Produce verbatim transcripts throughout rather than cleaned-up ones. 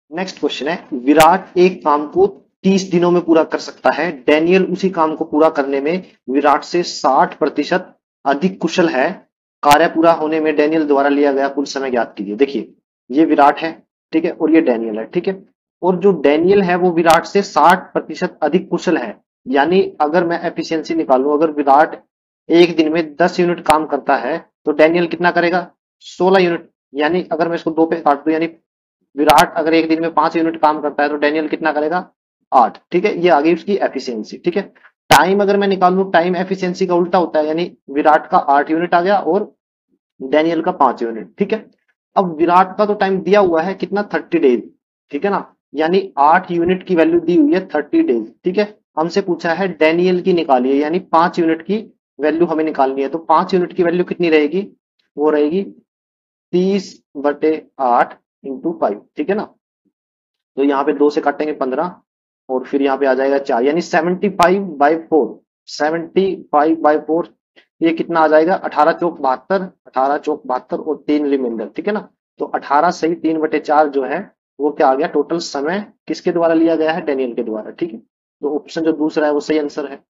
Next question है, विराट एक काम को तीस दिनों में पूरा कर सकता है, डेनियल उसी काम को पूरा करने में विराट से साठ प्रतिशत अधिक कुशल है, कार्य पूरा होने में डेनियल द्वारा लिया गया कुल समय ज्ञात कीजिए। देखिए, ये विराट है, ठीक है, और ये डेनियल है, ठीक है। और जो डेनियल है वो विराट से साठ प्रतिशत अधिक कुशल है। यानी अगर मैं एफिशिएंसी निकालूं, अगर विराट एक दिन में दस यूनिट काम करता है तो डेनियल कितना करेगा, सोलह यूनिट। यानी अगर मैं इसको दो पे काट दूं, यानी विराट अगर एक दिन में पांच यूनिट काम करता है तो डेनियल कितना करेगा, आठ। ठीक है, ये आ गई उसकी एफिशिएंसी। ठीक है, टाइम अगर मैं निकालूं, टाइम एफिशिएंसी का उल्टा होता है, यानी विराट का आठ यूनिट आ गया और डेनियल का पांच यूनिट। ठीक है, अब विराट का तो टाइम दिया हुआ है कितना, थर्टी डेज। ठीक है ना, यानी आठ यूनिट की वैल्यू दी हुई है थर्टी डेज। ठीक है, हमसे पूछा है डेनियल की निकालिए, यानी पांच यूनिट की वैल्यू हमें निकालनी है। तो पांच यूनिट की वैल्यू कितनी रहेगी, वो रहेगी तीस बटे आठ इंटू फाइव। ठीक है ना, तो यहाँ पे दो से काटेंगे पंद्रह और फिर यहाँ पे आ जाएगा चार, यानी seventy five by four. Seventy five by four, ये कितना आ जाएगा, अठारह चौक बहत्तर, अठारह चौक बहत्तर और तीन रिमाइंडर। ठीक है ना, तो अठारह सही तीन बटे चार जो है वो क्या आ गया, टोटल समय किसके द्वारा लिया गया है, डेनियल के द्वारा। ठीक है, तो ऑप्शन जो दूसरा है वो सही आंसर है।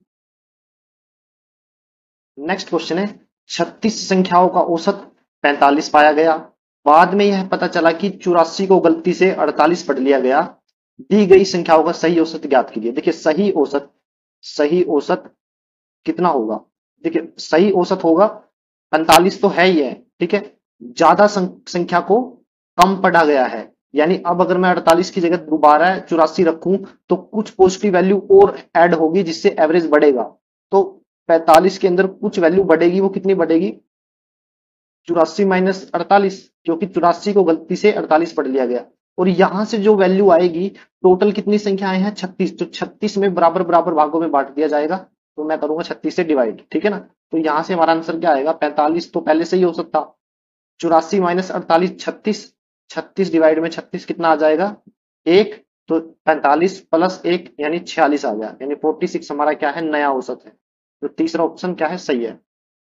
नेक्स्ट क्वेश्चन है, छत्तीस संख्याओं का औसत पैंतालीस पाया गया, बाद में यह पता चला कि चौरासी को गलती से अड़तालीस पढ़ लिया गया, दी गई संख्याओं का सही औसत ज्ञात कीजिए। देखिए, सही औसत, सही औसत कितना होगा, देखिए सही औसत होगा पैंतालीस तो है ही है। ठीक है, ज्यादा संख्या को कम पढ़ा गया है, यानी अब अगर मैं अड़तालीस की जगह दोबारा चौरासी रखूं तो कुछ पॉजिटिव वैल्यू और ऐड होगी जिससे एवरेज बढ़ेगा। तो पैंतालीस के अंदर कुछ वैल्यू बढ़ेगी, वो कितनी बढ़ेगी, चौरासी माइनस अड़तालीस, क्योंकि चौरासी को गलती से अड़तालीस पढ़ लिया गया। और यहां से जो वैल्यू आएगी, टोटल कितनी संख्याएं हैं, छत्तीस, तो छत्तीस में बराबर बराबर भागों में बांट दिया जाएगा। तो मैं करूंगा छत्तीस से डिवाइड। ठीक है ना, तो यहां से हमारा आंसर क्या आएगा, पैंतालीस तो पहले से ही हो सकता, चौरासी माइनस अड़तालीस छत्तीस, छत्तीस डिवाइड में छत्तीस कितना आ जाएगा, एक। तो पैंतालीस प्लस एक यानी छियालीस आ गया, यानी फोर्टी सिक्स हमारा क्या है, नया औसत है। तो तीसरा ऑप्शन क्या है, सही है।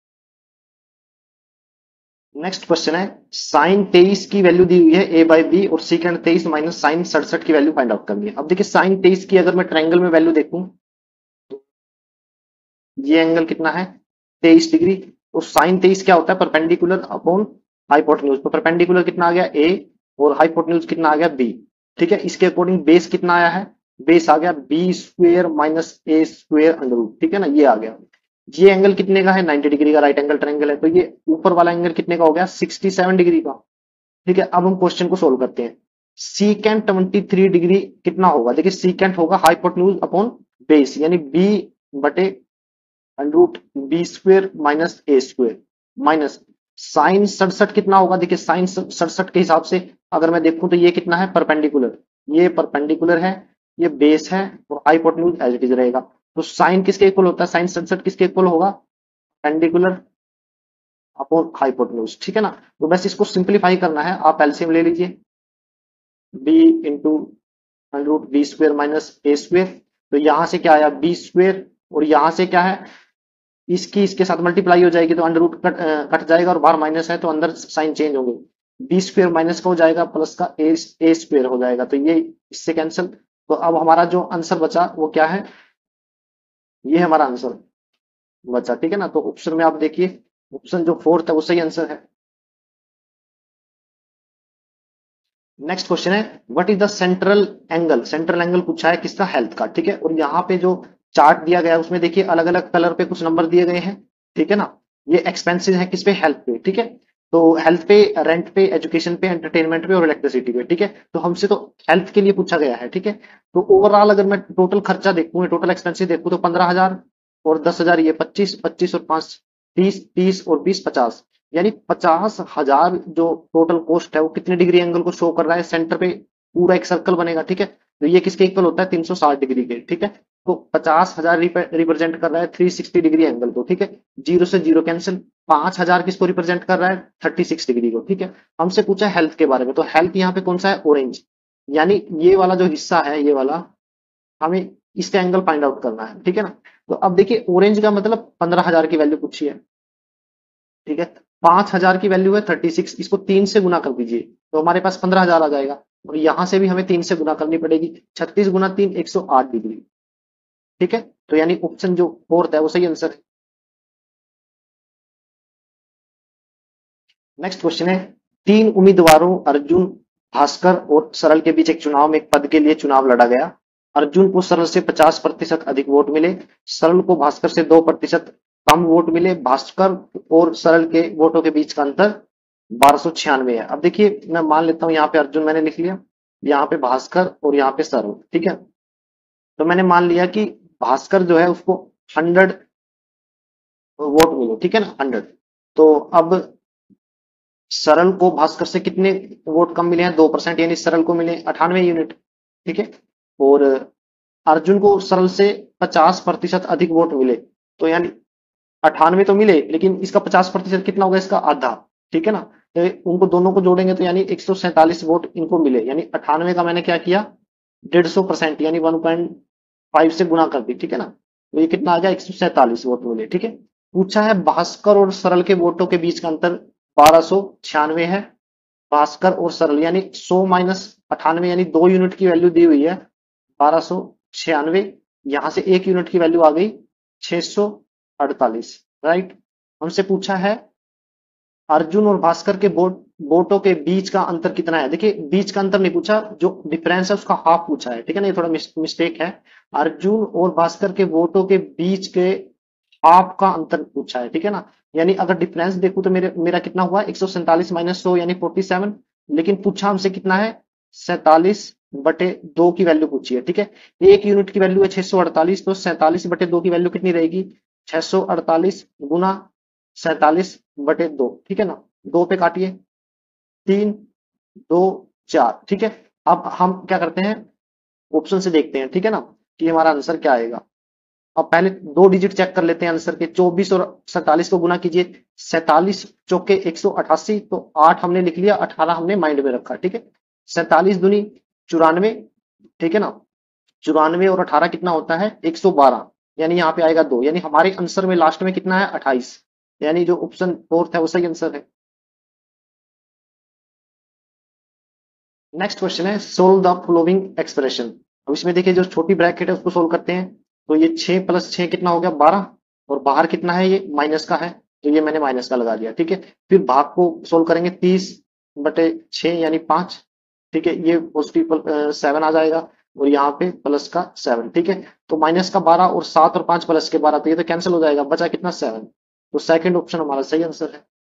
नेक्स्ट क्वेश्चन है, साइन तेईस की वैल्यू दी हुई है ए बाई बी और सीकेंड तेईस माइनस साइन सड़सठ की वैल्यू फाइंड आउट करनी है। अब देखिए, साइन तेईस की अगर मैं ट्रायंगल में वैल्यू देखूं तो ये एंगल कितना है, तेईस डिग्री। और साइन तेईस क्या होता है, परपेंडिकुलर अपॉन हाइपोटेन्यूज। तो परपेंडिकुलर कितना आ गया, ए, और हाइपोटेन्यूज कितना आ गया, बी। ठीक है, इसके अकॉर्डिंग बेस कितना आया है, बेस आ गया B square minus A square under root. ठीक है ना, ये आ गया। ये एंगल कितने का है, नाइन्टी डिग्री का राइट एंगल ट्रायंगल है, तो ये ऊपर वाला एंगल कितने का हो गया, सिक्सटी सेवन डिग्री का। ठीक है, अब हम क्वेश्चन को सोल्व करते हैं। सीकेंट ट्वेंटी थ्री डिग्री कितना होगा, देखिए सीकेंट होगा हाइपोटेन्यूज अपॉन बेस, यानी बी बटे root B square minus A square, minus sine सड़सठ कितना होगा, देखिए साइन सड़सठ के हिसाब से अगर मैं देखूं तो ये कितना है, परपेंडिकुलर, ये परपेंडिकुलर है, ये बेस है, और हाइपोटेन्यूज एज इट इज रहेगा। तो साइन किसके इक्वल होता है, साइन सड़सठ किसके इक्वल होगा, परपेंडिकुलर अपॉन हाइपोटेन्यूज। ठीक है ना, तो बस इसको सिंप्लीफाई करना है, आप एलसीएम ले लीजिए, B into root B square minus A square. तो यहां से क्या आया, बी स्क्वेयर, और यहां से क्या है, इसकी इसके साथ मल्टीप्लाई हो जाएगी तो अंडर रूट कट अ, कट जाएगा, और बाहर माइनस है तो अंदर साइन चेंज होंगे। बी स्क्वेयर माइनस का हो जाएगा, प्लस का ए ए स्क्वेयर हो जाएगा, तो ये इससे कैंसिल। तो अब हमारा जो आंसर बचा वो क्या है, ये हमारा आंसर बचा। ठीक है ना, तो ऑप्शन में आप देखिए, ऑप्शन जो फोर्थ है वो सही आंसर है। नेक्स्ट क्वेश्चन है, what is the central angle, central angle पूछा है किसका, हेल्थ का। ठीक है, और यहाँ पे जो चार्ट दिया गया है उसमें देखिए अलग अलग कलर पे कुछ नंबर दिए गए हैं। ठीक है ना, ये एक्सपेंसेस है किस पे, हेल्थ पे। ठीक है, तो हेल्थ पे, रेंट पे, एजुकेशन पे, एंटरटेनमेंट पे और इलेक्ट्रिसिटी पे। ठीक है, तो हमसे तो हेल्थ के लिए पूछा गया है। ठीक है, तो ओवरऑल अगर मैं टोटल खर्चा देखूं, टोटल एक्सपेंसिस देखूं तो पंद्रह हजार, और दस हजार ये पच्चीस, पच्चीस और पांच तीस, तीस और बीस पचास, यानी पचास हजार जो टोटल कॉस्ट है वो कितने डिग्री एंगल को शो कर रहा है, सेंटर पे पूरा एक सर्कल बनेगा। ठीक है, तो ये किसके इक्वल होता है, तीन सौ साठ डिग्री के। ठीक है, तो पचास हजार रिप्रेजेंट कर रहा है थ्री सिक्सटी डिग्री एंगल को। ठीक है, जीरो से जीरो कैंसिल, पांच हजार किसको रिप्रेजेंट कर रहा है, थर्टी सिक्स डिग्री को। ठीक है, हमसे पूछा है हेल्थ के बारे में, तो हेल्थ यहाँ पे कौन सा है, ऑरेंज, यानी ये वाला जो हिस्सा है, ये वाला हमें इसका एंगल फाइंड आउट करना है। ठीक है ना, तो अब देखिए ऑरेंज का मतलब पंद्रह हजार की वैल्यू पूछी है। ठीक है, पांच हजार की वैल्यू है थर्टी सिक्स, इसको तीन से गुना कर दीजिए तो हमारे पास पंद्रह हजार आ जाएगा। और यहां से भी हमें तीन से गुना करनी पड़ेगी। छत्तीस गुना तीन एक सौ आठ डिग्री। ठीक है, तो यानी ऑप्शन जो फोर्थ है वो सही आंसर है। नेक्स्ट क्वेश्चन है, तीन उम्मीदवारों अर्जुन, भास्कर और सरल के बीच एक चुनाव में एक पद के लिए चुनाव लड़ा गया। अर्जुन को सरल से पचास प्रतिशत अधिक वोट मिले, सरल को भास्कर से दो प्रतिशत कम वोट मिले। भास्कर और सरल के वोटों के बीच का अंतर बारह सौ छियानवे है। अब देखिए, मैं मान लेता हूं यहाँ पे अर्जुन मैंने लिख लिया, यहाँ पे भास्कर और यहाँ पे सरल। ठीक है, तो मैंने मान लिया कि भास्कर जो है उसको हंड्रेड वोट मिले। ठीक है ना, हंड्रेड। तो अब सरल को भास्कर से कितने वोट कम मिले हैं, दो परसेंट, यानी सरल को मिले अठानवे यूनिट। ठीक है, और अर्जुन को सरल से पचास प्रतिशत अधिक वोट मिले, तो यानी अठानवे तो मिले, लेकिन इसका पचास प्रतिशत कितना होगा, इसका आधा। ठीक है ना, तो उनको दोनों को जोड़ेंगे तो यानी एक सौ सैंतालीस वोट इनको मिले, यानी अठानवे का मैंने क्या किया, डेढ़ सौ परसेंट यानी वन पॉइंट फाइव से गुना कर दी। ठीक है ना, तो ये कितना आ गया, एक सौ सैंतालीस वोट मिले। ठीक है, पूछा है भास्कर और सरल के वोटों के बीच का अंतर बारह सौ छियानवे है। भास्कर और सरल यानी सौ माइनस अठानवे, यानी दो यूनिट की वैल्यू दी हुई है बारह सौ छियानवे, यहां से एक यूनिट की वैल्यू आ गई छह सौ अड़तालीस। राइट, हमसे पूछा है अर्जुन और भास्कर के वोट वोटों के बीच का अंतर कितना है। देखिए, बीच का अंतर नहीं पूछा, जो डिफरेंस है उसका हाफ पूछा है। ठीक है ना, ये थोड़ा मिस्टेक है। अर्जुन और भास्कर के वोटों के बीच के हाफ का अंतर पूछा है। ठीक है ना, यानी अगर डिफरेंस देखूं तो मेरे मेरा कितना हुआ, एक सौ सैंतालीस माइनस सौ यानी फोर्टी सेवन, लेकिन पूछा हमसे कितना है, सैंतालीस बटे दो की वैल्यू पूछी है। ठीक है, एक यूनिट की वैल्यू है छह सौ अड़तालीस, तो सैंतालीस बटे दो की वैल्यू कितनी रहेगी, छह सौ अड़तालीस गुना सैंतालीस बटे दो। ठीक है ना, दो पे काटिए, तीन दो चार। ठीक है, अब हम क्या करते हैं, ऑप्शन से देखते हैं। ठीक है ना, कि हमारा आंसर क्या आएगा। अब पहले दो डिजिट चेक कर लेते हैं आंसर के, चौबीस और सैंतालीस को गुना कीजिए, सैंतालीस चौके एक सौ अठासी, तो आठ हमने लिख लिया, अठारह हमने माइंड में रखा। ठीक है, सैंतालीस दुनी चौरानवे। ठीक है ना, चौरानवे और अठारह कितना होता है, एक सौ बारह, यानी यहाँ पे आएगा दो, यानी हमारे आंसर में लास्ट में कितना है, अट्ठाईस, यानी जो ऑप्शन फोर्थ है वो सही आंसर है। नेक्स्ट क्वेश्चन है, सोल्व द फॉलोइंग एक्सप्रेशन। अब इसमें देखिए, जो छोटी ब्रैकेट है उसको सोल्व करते हैं, तो ये छह प्लस छह कितना हो गया, बारह, और बाहर कितना है, ये माइनस का है, तो ये मैंने माइनस का लगा दिया। ठीक है, फिर भाग को सोल्व करेंगे, तीस बटे छह यानी पांच। ठीक है, ये पॉजिटिव सेवन आ जाएगा, और यहाँ पे प्लस का सेवन। ठीक है, तो माइनस का बारह और सात और पांच प्लस के बारह, तो ये तो कैंसिल हो जाएगा, बचा कितना, सेवन। तो सेकंड ऑप्शन हमारा सही आंसर है।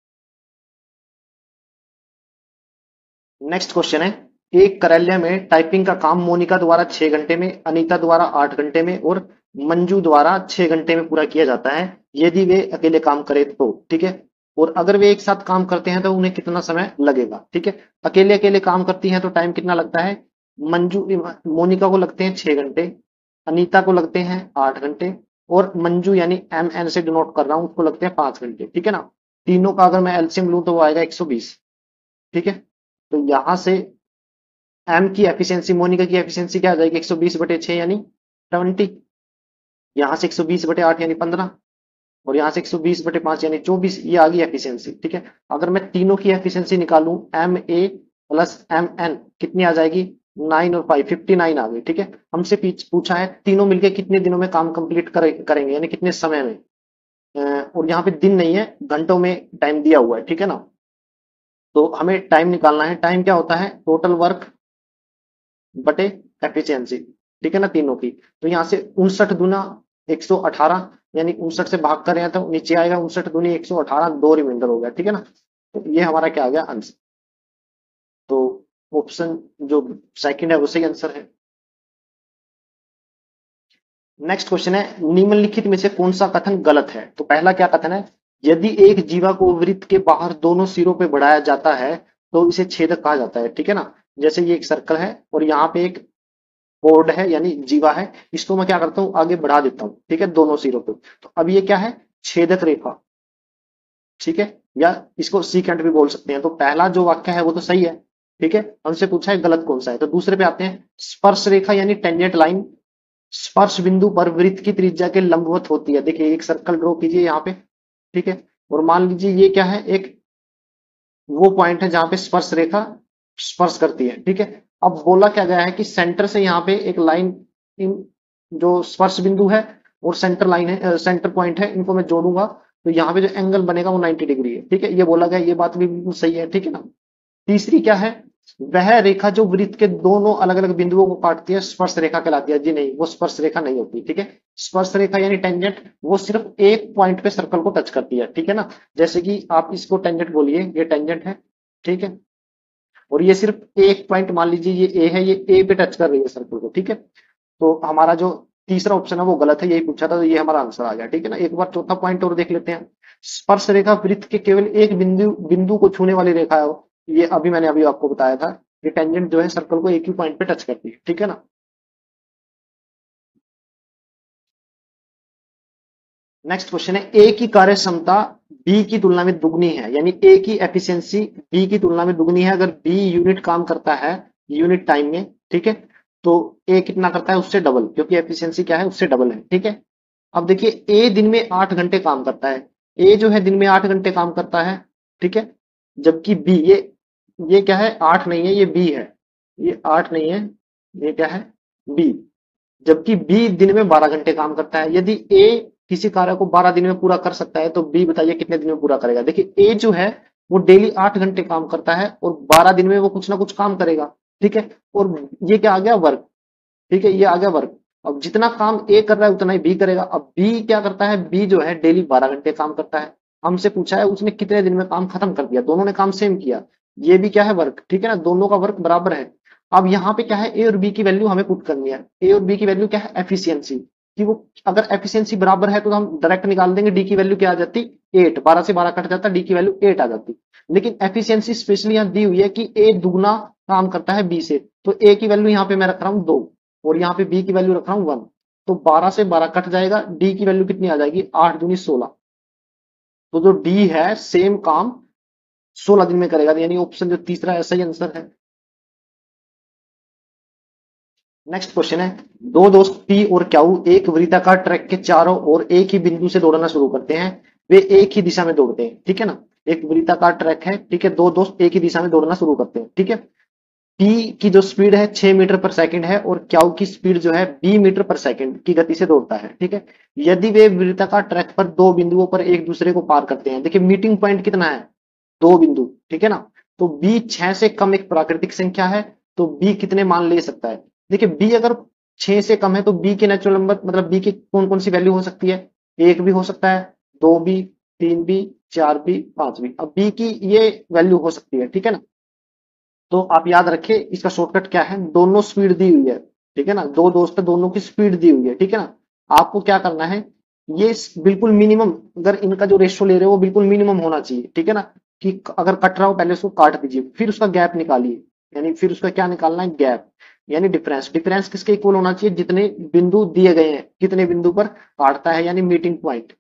नेक्स्ट क्वेश्चन है, एक कार्यालय में टाइपिंग का काम मोनिका द्वारा छह घंटे में, अनीता द्वारा आठ घंटे में और मंजू द्वारा छह घंटे में पूरा किया जाता है, यदि वे अकेले काम करें तो। ठीक है, और अगर वे एक साथ काम करते हैं तो उन्हें कितना समय लगेगा। ठीक है, अकेले अकेले काम करती हैं तो टाइम कितना लगता है, मंजू मोनिका को लगते हैं छह घंटे, अनीता को लगते हैं आठ घंटे, और मंजू यानी एम एन से डिनोट कर रहा हूं, उसको लगते हैं पांच घंटे। ठीक है ना, तीनों का अगर मैं एलसीएम लूं तो वो आएगा एक सौ बीस। ठीक है, तो यहां से एम की एफिशिएंसी, मोनिका की एफिशिएंसी क्या आ जाएगी, एक सौ बीस बटे छह यानी ट्वेंटी, यहां से एक सौ बीस बटे आठ यानी पंद्रह, और यहां से एक सौ बीस बटे पांच यानी चौबीस, ये आ गई एफिशिएंसी। ठीक है, अगर मैं तीनों की एफिशिएंसी निकालूं, M A plus M N कितनी आ जाएगी, नाइन और फाइव फिफ्टी नाइन आ गई। ठीक है, हमसे पूछा है तीनों मिलकर कितने दिनों में काम कंप्लीट करे, करेंगे, यानी कितने समय में, और यहाँ पे दिन नहीं है, घंटों में टाइम दिया हुआ है। ठीक है ना, तो हमें टाइम निकालना है, टाइम क्या होता है, टोटल वर्क बटे एफिशिएंसी। ठीक है ना, तीनों की, तो यहां से उनसठ गुना एक सौ अठारह, यानी उनसठ से भाग कर रहे हैं तो नीचे आएगा उनसठ गुनी एक सौ अठारह, दो रिमाइंडर हो गया। ठीक है ना, तो ये हमारा क्या आ गया आंसर, तो ऑप्शन जो सेकंड है वो सही आंसर है। नेक्स्ट क्वेश्चन है, निम्नलिखित में से कौन सा कथन गलत है। तो पहला क्या कथन है, यदि एक जीवा को वृत्त के बाहर दोनों सिरों पे बढ़ाया जाता है तो इसे छेदक कहा जाता है। ठीक है ना, जैसे ये एक सर्कल है और यहाँ पे एक बोर्ड है यानी जीवा है, इसको मैं क्या करता हूं, आगे बढ़ा देता हूं। ठीक है, दोनों सिरों पे, तो अब ये क्या है, छेदक रेखा। ठीक है, या इसको सीकेंट भी बोल सकते हैं। तो पहला जो वाक्य है वो तो सही है। ठीक है, हमसे पूछा है गलत कौन सा है, तो दूसरे पे आते हैं, स्पर्श रेखा यानी टेंजेंट लाइन स्पर्श बिंदु पर वृत्त की त्रिज्या के लंबवत होती है। देखिए, एक सर्कल ड्रॉ कीजिए यहाँ पे। ठीक है, और मान लीजिए ये क्या है, एक वो पॉइंट है जहां पे स्पर्श रेखा स्पर्श करती है। ठीक है, अब बोला क्या गया है कि सेंटर से यहाँ पे एक लाइन, इन जो स्पर्श बिंदु है और सेंटर लाइन है, सेंटर पॉइंट है, इनको मैं जोड़ूंगा तो यहाँ पे जो एंगल बनेगा वो नाइन्टी डिग्री है। ठीक है, ये बोला गया, ये बात भी बिल्कुल सही है। ठीक है ना। तीसरी क्या है, वह रेखा जो वृत्त के दोनों अलग अलग बिंदुओं को काटती है स्पर्श रेखा कहलाती है। जी नहीं, वो स्पर्श रेखा नहीं होती। ठीक है, स्पर्श रेखा यानी टेंजेंट वो सिर्फ एक पॉइंट पे सर्कल को टच करती है। ठीक है ना, जैसे कि आप इसको टेंजेंट बोलिए, ये टेंजेंट है। ठीक है, और ये सिर्फ एक पॉइंट, मान लीजिए ये ए है, ये ए पे टच कर रही है सर्कल को। ठीक है, तो हमारा जो तीसरा ऑप्शन है वो गलत है, यही पूछा था, तो ये हमारा आंसर आ गया। ठीक है ना, एक बार चौथा पॉइंट और देख लेते हैं। स्पर्श रेखा वृत्त के केवल एक बिंदु बिंदु को छूने वाली रेखा है। ये अभी मैंने अभी आपको बताया था, ये टेंजेंट जो है सर्कल को एक ही पॉइंट पे टच करती है। ठीक है ना। नेक्स्ट क्वेश्चन है, ए की कार्य क्षमता बी की तुलना में दुगनी है, यानी ए की एफिशिएंसी बी की तुलना में दुगनी है अगर बी यूनिट काम करता है यूनिट टाइम में। ठीक है, तो ए कितना करता है उससे डबल, क्योंकि एफिशिएंसी क्या है उससे डबल है। ठीक है, अब देखिए ए दिन में आठ घंटे काम करता है, ए जो है दिन में आठ घंटे काम करता है। ठीक है, जबकि बी, ये ये क्या है, आठ नहीं है, ये बी है, ये आठ नहीं है, ये क्या है, बी। जबकि बी दिन में बारह घंटे काम करता है। यदि ए किसी कार्य को बारह दिन में पूरा कर सकता है तो बी बताइए कितने दिन में पूरा करेगा। देखिए ए जो है वो डेली आठ घंटे काम करता है और बारह दिन में वो कुछ ना कुछ काम करेगा। ठीक है, और ये क्या आ गया, वर्क। ठीक है, ये आ गया वर्क। अब जितना काम ए कर रहा है उतना ही बी करेगा। अब बी क्या करता है, बी जो है डेली बारह घंटे काम करता है। हमसे पूछा है उसने कितने दिन में काम खत्म कर दिया, दोनों ने काम सेम किया। ये भी क्या है, वर्क। ठीक है ना, दोनों का वर्क बराबर है। अब यहाँ पे क्या है, ए और बी की वैल्यू हमें पुट करनी है। ए और बी की वैल्यू क्या है, एफिशिएंसी, कि वो अगर एफिशिएंसी बराबर है तो हम डायरेक्ट निकाल देंगे, डी की वैल्यू क्या आ जाती, एट, बारह से बारह कट जाता, डी की वैल्यू एट आ जाती। लेकिन एफिशिएंसी स्पेशली यहाँ दी हुई है कि ए दुगना काम करता है बी से, तो ए की वैल्यू यहाँ पे मैं रख रहा हूँ दो और यहाँ पे बी की वैल्यू रख रहा हूँ वन। तो बारह से बारह कट जाएगा, डी की वैल्यू कितनी आ जाएगी, आठ दूनी सोलह। तो जो डी है सेम काम सोलह दिन में करेगा, यानी ऑप्शन जो तीसरा है सही आंसर है। नेक्स्ट क्वेश्चन है, दो दोस्त पी और क्यू एक वृत्ताकार ट्रैक के चारों ओर एक ही बिंदु से दौड़ना शुरू करते हैं। वे एक ही दिशा में दौड़ते हैं। ठीक है ना, एक वृत्ताकार ट्रैक है। ठीक है, दो दोस्त एक ही दिशा में दौड़ना शुरू करते हैं। ठीक है, पी की जो स्पीड है छह मीटर पर सेकंड है और क्यू की स्पीड जो है बी मीटर पर सेकंड की गति से दौड़ता है। ठीक है, यदि वे वृत्ताकार ट्रैक पर दो बिंदुओं पर एक दूसरे को पार करते हैं। देखिए मीटिंग पॉइंट कितना है, दो बिंदु। ठीक है ना, तो बी छह से कम एक प्राकृतिक संख्या है, तो बी कितने मान ले सकता है। देखिए बी अगर छह से कम है तो बी के नेचुरल नंबर, मतलब बी की कौन कौन सी वैल्यू हो सकती है, एक भी हो सकता है, दो भी, तीन भी, चार भी, पांच भी। अब बी की ये वैल्यू हो सकती है। ठीक है ना, तो आप याद रखिए इसका शॉर्टकट क्या है, दोनों स्पीड दी हुई है। ठीक है ना, दो दोस्त है, दोनों की स्पीड दी हुई है। ठीक है ना, आपको क्या करना है, ये बिल्कुल मिनिमम, अगर इनका जो रेशियो ले रहे हो वो बिल्कुल मिनिमम होना चाहिए। ठीक है ना, कि अगर कट रहा हो पहले उसको काट दीजिए, फिर उसका गैप निकालिए, यानी फिर उसका क्या निकालना है, गैप, यानी डिफरेंस। डिफरेंस किसके इक्वल होना चाहिए, जितने बिंदु दिए गए हैं, कितने बिंदु पर काटता है, यानी मीटिंग पॉइंट।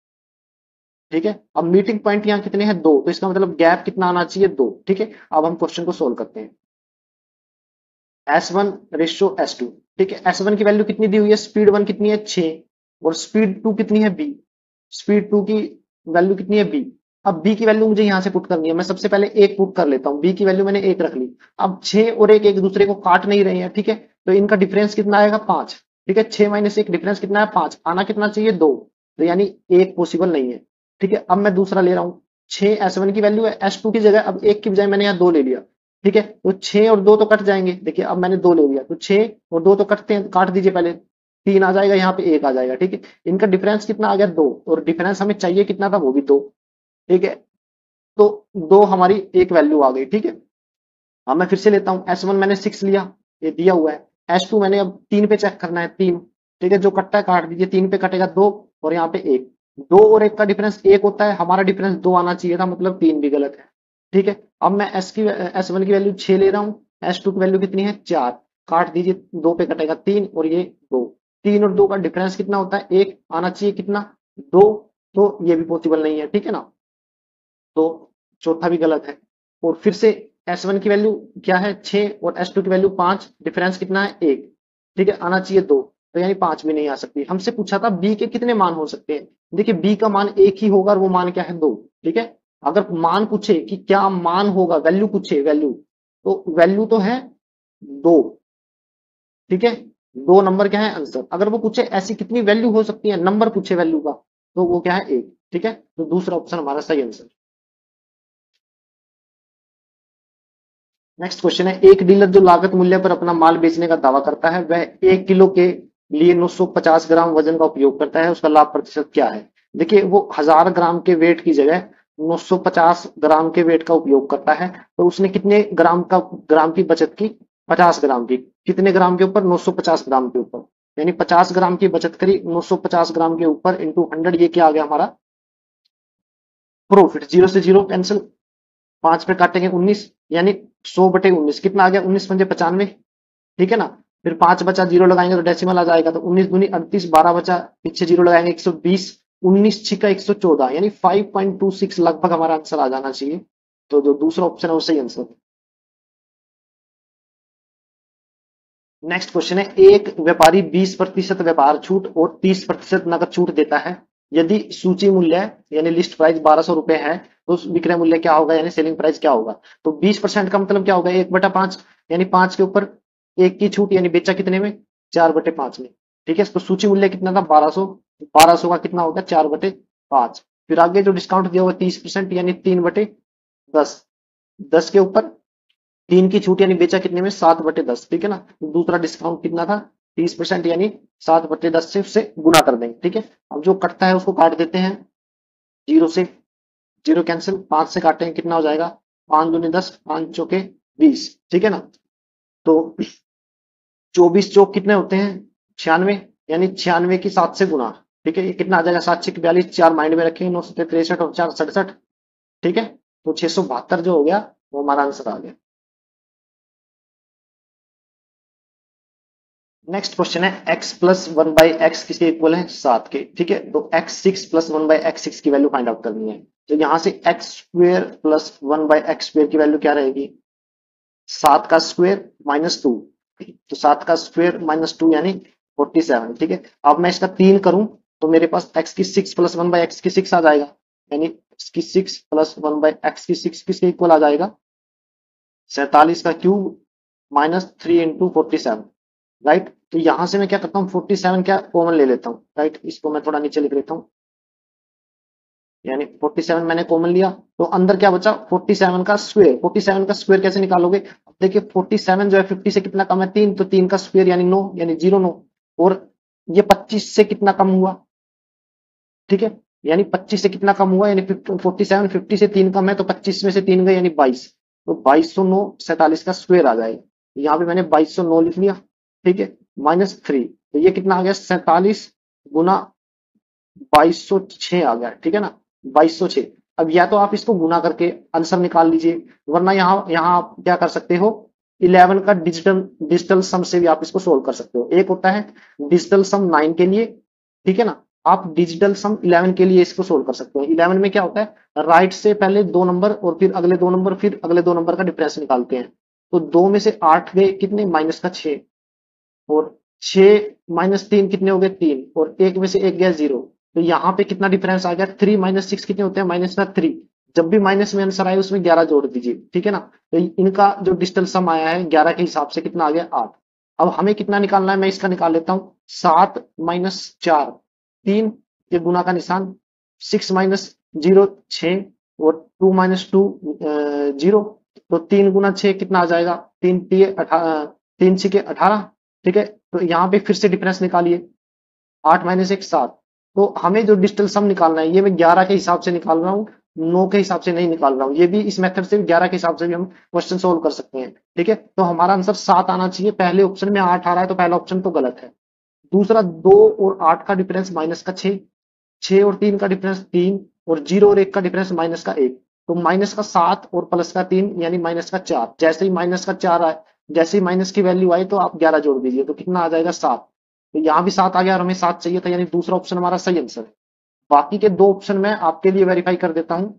ठीक है, अब मीटिंग पॉइंट यहाँ कितने हैं, दो, तो इसका मतलब गैप कितना आना चाहिए, दो। ठीक है, अब हम क्वेश्चन को सोल्व करते हैं। S one ratio S two. ठीक है, एस वन की वैल्यू कितनी दी हुई है, स्पीड वन कितनी है, छह, और स्पीड टू कितनी है, बी, स्पीड टू की वैल्यू कितनी है, बी। अब बी की वैल्यू मुझे यहां से पुट करनी है, मैं सबसे पहले एक पुट कर लेता हूं, बी की वैल्यू मैंने एक रख ली। अब छह और एक एक दूसरे को काट नहीं रहे हैं। ठीक है, तो इनका डिफरेंस कितना आएगा, पांच। ठीक है, छह माइनस एक डिफरेंस कितना है, पांच, आना कितना चाहिए, दो, तो यानी एक पॉसिबल नहीं है। ठीक है, अब मैं दूसरा ले रहा हूँ, छह एस वन की वैल्यू है, एस टू की जगह अब एक की बजाय मैंने यहाँ दो ले लिया। ठीक है, तो छह और दो तो कट जाएंगे, देखिए अब मैंने दो ले लिया, तो छह और दो तो कटते हैं, काट दीजिए पहले, तीन आ जाएगा, यहाँ पे एक आ जाएगा। ठीक है, इनका डिफरेंस कितना आ गया, दो, और डिफरेंस हमें चाहिए कितना था, वो भी दो। ठीक है, तो दो हमारी एक वैल्यू आ गई। ठीक है, अब मैं फिर से लेता हूँ, एस वन मैंने सिक्स लिया, ये दिया हुआ है, एस टू मैंने अब तीन पे चेक करना है, तीन। ठीक है, जो कटता है काट दीजिए, तीन पे कटेगा दो और यहाँ पे एक, दो और एक का डिफरेंस एक होता है, हमारा डिफरेंस दो आना चाहिए था, मतलब तीन भी गलत है। ठीक है, अब मैं एस की एस वन की वैल्यू छह ले रहा हूँ, एस टू की वैल्यू कितनी है, चार, काट दीजिए, दो पे कटेगा तीन और ये दो, तीन और दो का डिफरेंस कितना होता है, एक, आना चाहिए कितना, दो, तो ये भी पॉसिबल नहीं है। ठीक है ना, तो चौथा भी गलत है। और फिर से एस वन की वैल्यू क्या है, छह, और एस टू की वैल्यू पांच, डिफरेंस कितना है, एक। ठीक है, आना चाहिए दो, तो यानी पांच भी नहीं आ सकती। हमसे पूछा था बी के कितने मान हो सकते हैं, देखिए बी का मान एक ही होगा और वो मान क्या है, दो। ठीक है, अगर मान पूछे कि क्या मान होगा, वैल्यू पूछे, वैल्यू, तो वैल्यू तो है दो, ठीक है, दो नंबर क्या है आंसर। अगर वो पूछे ऐसी कितनी वैल्यू हो सकती है, नंबर पूछे वैल्यू का, तो वो क्या है एक, ठीक है, तो दूसरा ऑप्शन हमारा सही आंसर। नेक्स्ट क्वेश्चन है, एक डीलर जो लागत मूल्य पर अपना माल बेचने का दावा करता है वह एक किलो के लिए नौ सौ पचास ग्राम वजन का उपयोग करता है, उसका लाभ प्रतिशत क्या है। देखिए वो हजार ग्राम के वेट की जगह नौ सौ पचास ग्राम के वेट का उपयोग करता है, तो उसने कितने ग्राम का ग्राम की बचत की, पचास ग्राम की, कितने ग्राम के ऊपर, नौ सौ पचास ग्राम के ऊपर, यानी पचास ग्राम की बचत करी नौ सौ पचास ग्राम के ऊपर इंटू हंड्रेड, ये क्या आ गया हमारा प्रॉफिट। जीरो से जीरो कैंसिल, पांच पे काटेंगे उन्नीस, यानी सौ बटे उन्नीस कितना आ गया, उन्नीस पंजे पचानवे, ठीक है ना। फिर पांच बचा, जीरो लगाएंगे तो डेसिमल आ जाएगा, तो उन्नीस दूनी अड़तीस, बारह बचा, पीछे जीरो लगाएंगे एक सौ बीस, उन्नीस छिका एक सौ चौदह, यानी फाइव पॉइंट टू सिक्स लगभग हमारा आंसर आ जाना चाहिए। तो जो दूसरा ऑप्शन है वो सही आंसर। नेक्स्ट क्वेश्चन है, एक व्यापारी बीस प्रतिशत व्यापार छूट और तीस प्रतिशत नकद छूट देता है। यदि सूची मूल्य यानी लिस्ट प्राइस बारह सौ रुपए है, तो विक्रय मूल्य क्या होगा, यानी सेलिंग प्राइस क्या होगा। तो बीस परसेंट का मतलब क्या होगा, एक बटा पांच, यानी पांच के ऊपर एक की छूट, यानी बेचा कितने में, चार बटे पांच में, ठीक है। तो सूची मूल्य कितना था, बारह सौ, बारह सौ का कितना होगा, चार बटे पांच। फिर आगे जो डिस्काउंट दिया हुआ तीस परसेंट, यानी तीन बटे दस, दस के ऊपर तीन की छूट, यानी बेचा कितने में, सात बटे दस, ठीक है ना। तो दूसरा डिस्काउंट कितना था, तीस परसेंट, यानी सात बटे दस से उससे गुना कर देंगे, ठीक है। अब जो कटता है उसको काट देते हैं, जीरो से जीरो कैंसिल, पांच से काटेंगे कितना हो जाएगा, पांच दूनी दस, पांच चौके बीस, ठीक है ना। तो चौबीस चौक कितने होते हैं, छियानवे, यानी छियानवे की सात से गुना, ठीक है। ये कितना आ जाएगा, सात छह बयालीस, चार माइंड में रखेंगे, नौ सौ तिरसठ और चार सड़सठ, ठीक है। तो छह सौ बहत्तर जो हो गया वो हमारा आंसर आ गया। नेक्स्ट क्वेश्चन है, x plus one by x किसके इक्वल है, सात के, ठीक है। तो x six plus one by x six की वैल्यू फाइंड आउट करनी है। तो यहां से x square plus one by x square की वैल्यू क्या रहेगी, सात का स्क्वेयर माइनस टू, तो सात का स्क्वेयर माइनस टू यानी फोर्टी सेवन, ठीक है। अब मैं इसका तीन करूं तो मेरे पास एक्स की six plus one by x की सिक्स आ जाएगा, यानी इसकी six plus one by x की सिक्स किसके इक्वल आ जाएगा, सैंतालीस का cube minus three into forty seven, right. तो यहां से मैं क्या करता हूँ, फोर्टी सेवन क्या कॉमन ले लेता हूँ, राइट। इसको मैं थोड़ा नीचे लिख लेता हूँ, यानी फोर्टी सेवन मैंने कॉमन लिया, तो अंदर क्या बचा, फोर्टी सेवन का स्क्वायर। फोर्टी सेवन का स्क्वायर कैसे निकालोगे, अब देखिए फोर्टी सेवन जो है फिफ्टी से कितना कम है, तीन, तो तीन का स्क्वायर यानी नौ, यानी जीरो नौ, और ये पच्चीस से कितना कम हुआ, ठीक है, यानी पच्चीस से कितना कम हुआ, यानी फोर्टी सेवन फिफ्टी से तीन कम है, तो पच्चीस में से तीन गए यानी बाईस, तो बाईस सौ नौ सैंतालीस का स्क्वायर आ जाएगा। यहाँ पे मैंने बाईस सौ नौ लिख लिया, ठीक है, माइनस थ्री, तो ये कितना आ गया, सैंतालीस गुना बाईस सौ छह आ गया, ठीक है ना, बाईस सौ छह। अब या तो आप इसको गुना करके आंसर निकाल लीजिए, वरना यहाँ यहाँ आप क्या कर सकते हो, इलेवन का डिजिटल डिजिटल सम से भी आप इसको सोल्व कर सकते हो। एक होता है डिजिटल सम नाइन के लिए, ठीक है ना, आप डिजिटल सम इलेवन के लिए इसको सोल्व कर सकते हो। इलेवन में क्या होता है, राइट से पहले दो नंबर और फिर अगले दो नंबर, फिर अगले दो नंबर का डिफरेंस निकालते हैं। तो दो में से आठ गए कितने, माइनस का छह, और छह माइनस तीन कितने हो गए, तीन, और एक में से एक गया जीरो, तो यहाँ पे कितना डिफरेंस आ गया, थ्री माइनस सिक्स कितने होते हैं, माइनस का थ्री। जब भी माइनस में आंसर आए उसमें ग्यारह जोड़ दीजिए, ठीक है ना। तो इनका जो डिजिटल सम आया है ग्यारह के हिसाब से कितना आ गया, आठ। अब हमें कितना निकालना है, मैं इसका निकाल लेता हूँ, सात माइनस चार, तीन, ये गुना का निशान, सिक्स माइनस जीरो, छः, और टू माइनस टू जीरो, तो तीन गुना छः कितना आ जाएगा, तीन ती अठारह, तीन छिके अठारह, ठीक है। तो यहाँ पे फिर से डिफरेंस निकालिए, आठ माइनस एक, सात। तो हमें जो डिजिटल सम निकालना है ये मैं ग्यारह के हिसाब से निकाल रहा हूँ, नौ के हिसाब से नहीं निकाल रहा हूँ। ये भी इस मेथड से ग्यारह के हिसाब से भी हम क्वेश्चन सोल्व कर सकते हैं, ठीक है। तो हमारा आंसर सात आना चाहिए, पहले ऑप्शन में आठ आ रहा है तो पहला ऑप्शन तो गलत है। दूसरा, दो और आठ का डिफरेंस माइनस का छह, छह और तीन का डिफरेंस तीन, और जीरो और एक का डिफरेंस माइनस का एक, तो माइनस का सात और प्लस का तीन यानी माइनस का चार। जैसे ही माइनस का चार आए, जैसे ही माइनस की वैल्यू आई तो आप ग्यारह जोड़ दीजिए, तो कितना आ जाएगा, सात। तो यहाँ भी सात आ गया और हमें सात चाहिए था, यानी दूसरा ऑप्शन हमारा सही आंसर है। बाकी के दो ऑप्शन में आपके लिए वेरीफाई कर देता हूँ।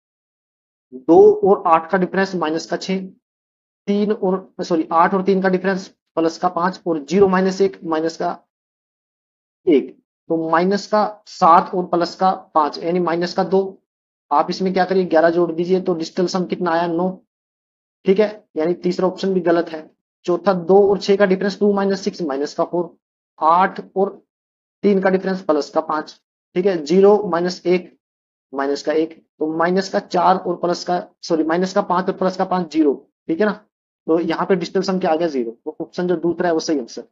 दो और आठ का डिफरेंस माइनस का छह, तीन और सॉरी आठ और तीन का डिफरेंस प्लस का पांच, और जीरो माइनस एक माइनस का एक, तो माइनस का सात और प्लस का पांच यानी माइनस का दो। आप इसमें क्या करिए, ग्यारह जोड़ दीजिए, तो डिजिटल सम कितना आया, नौ, ठीक है, यानी तीसरा ऑप्शन भी गलत है। चौथा दो और छह का difference two minus six minus का फोर, आठ और तीन का डिफरेंस प्लस का पांच, ठीक है, जीरो माइनस एक माइनस का एक, तो माइनस का चार और प्लस का सॉरी माइनस का पांच और प्लस का पांच जीरो, ठीक है ना। तो यहाँ पे डिजिटल सम क्या आ गया जीरो, तो ऑप्शन जो दूसरा है वो सही आंसर।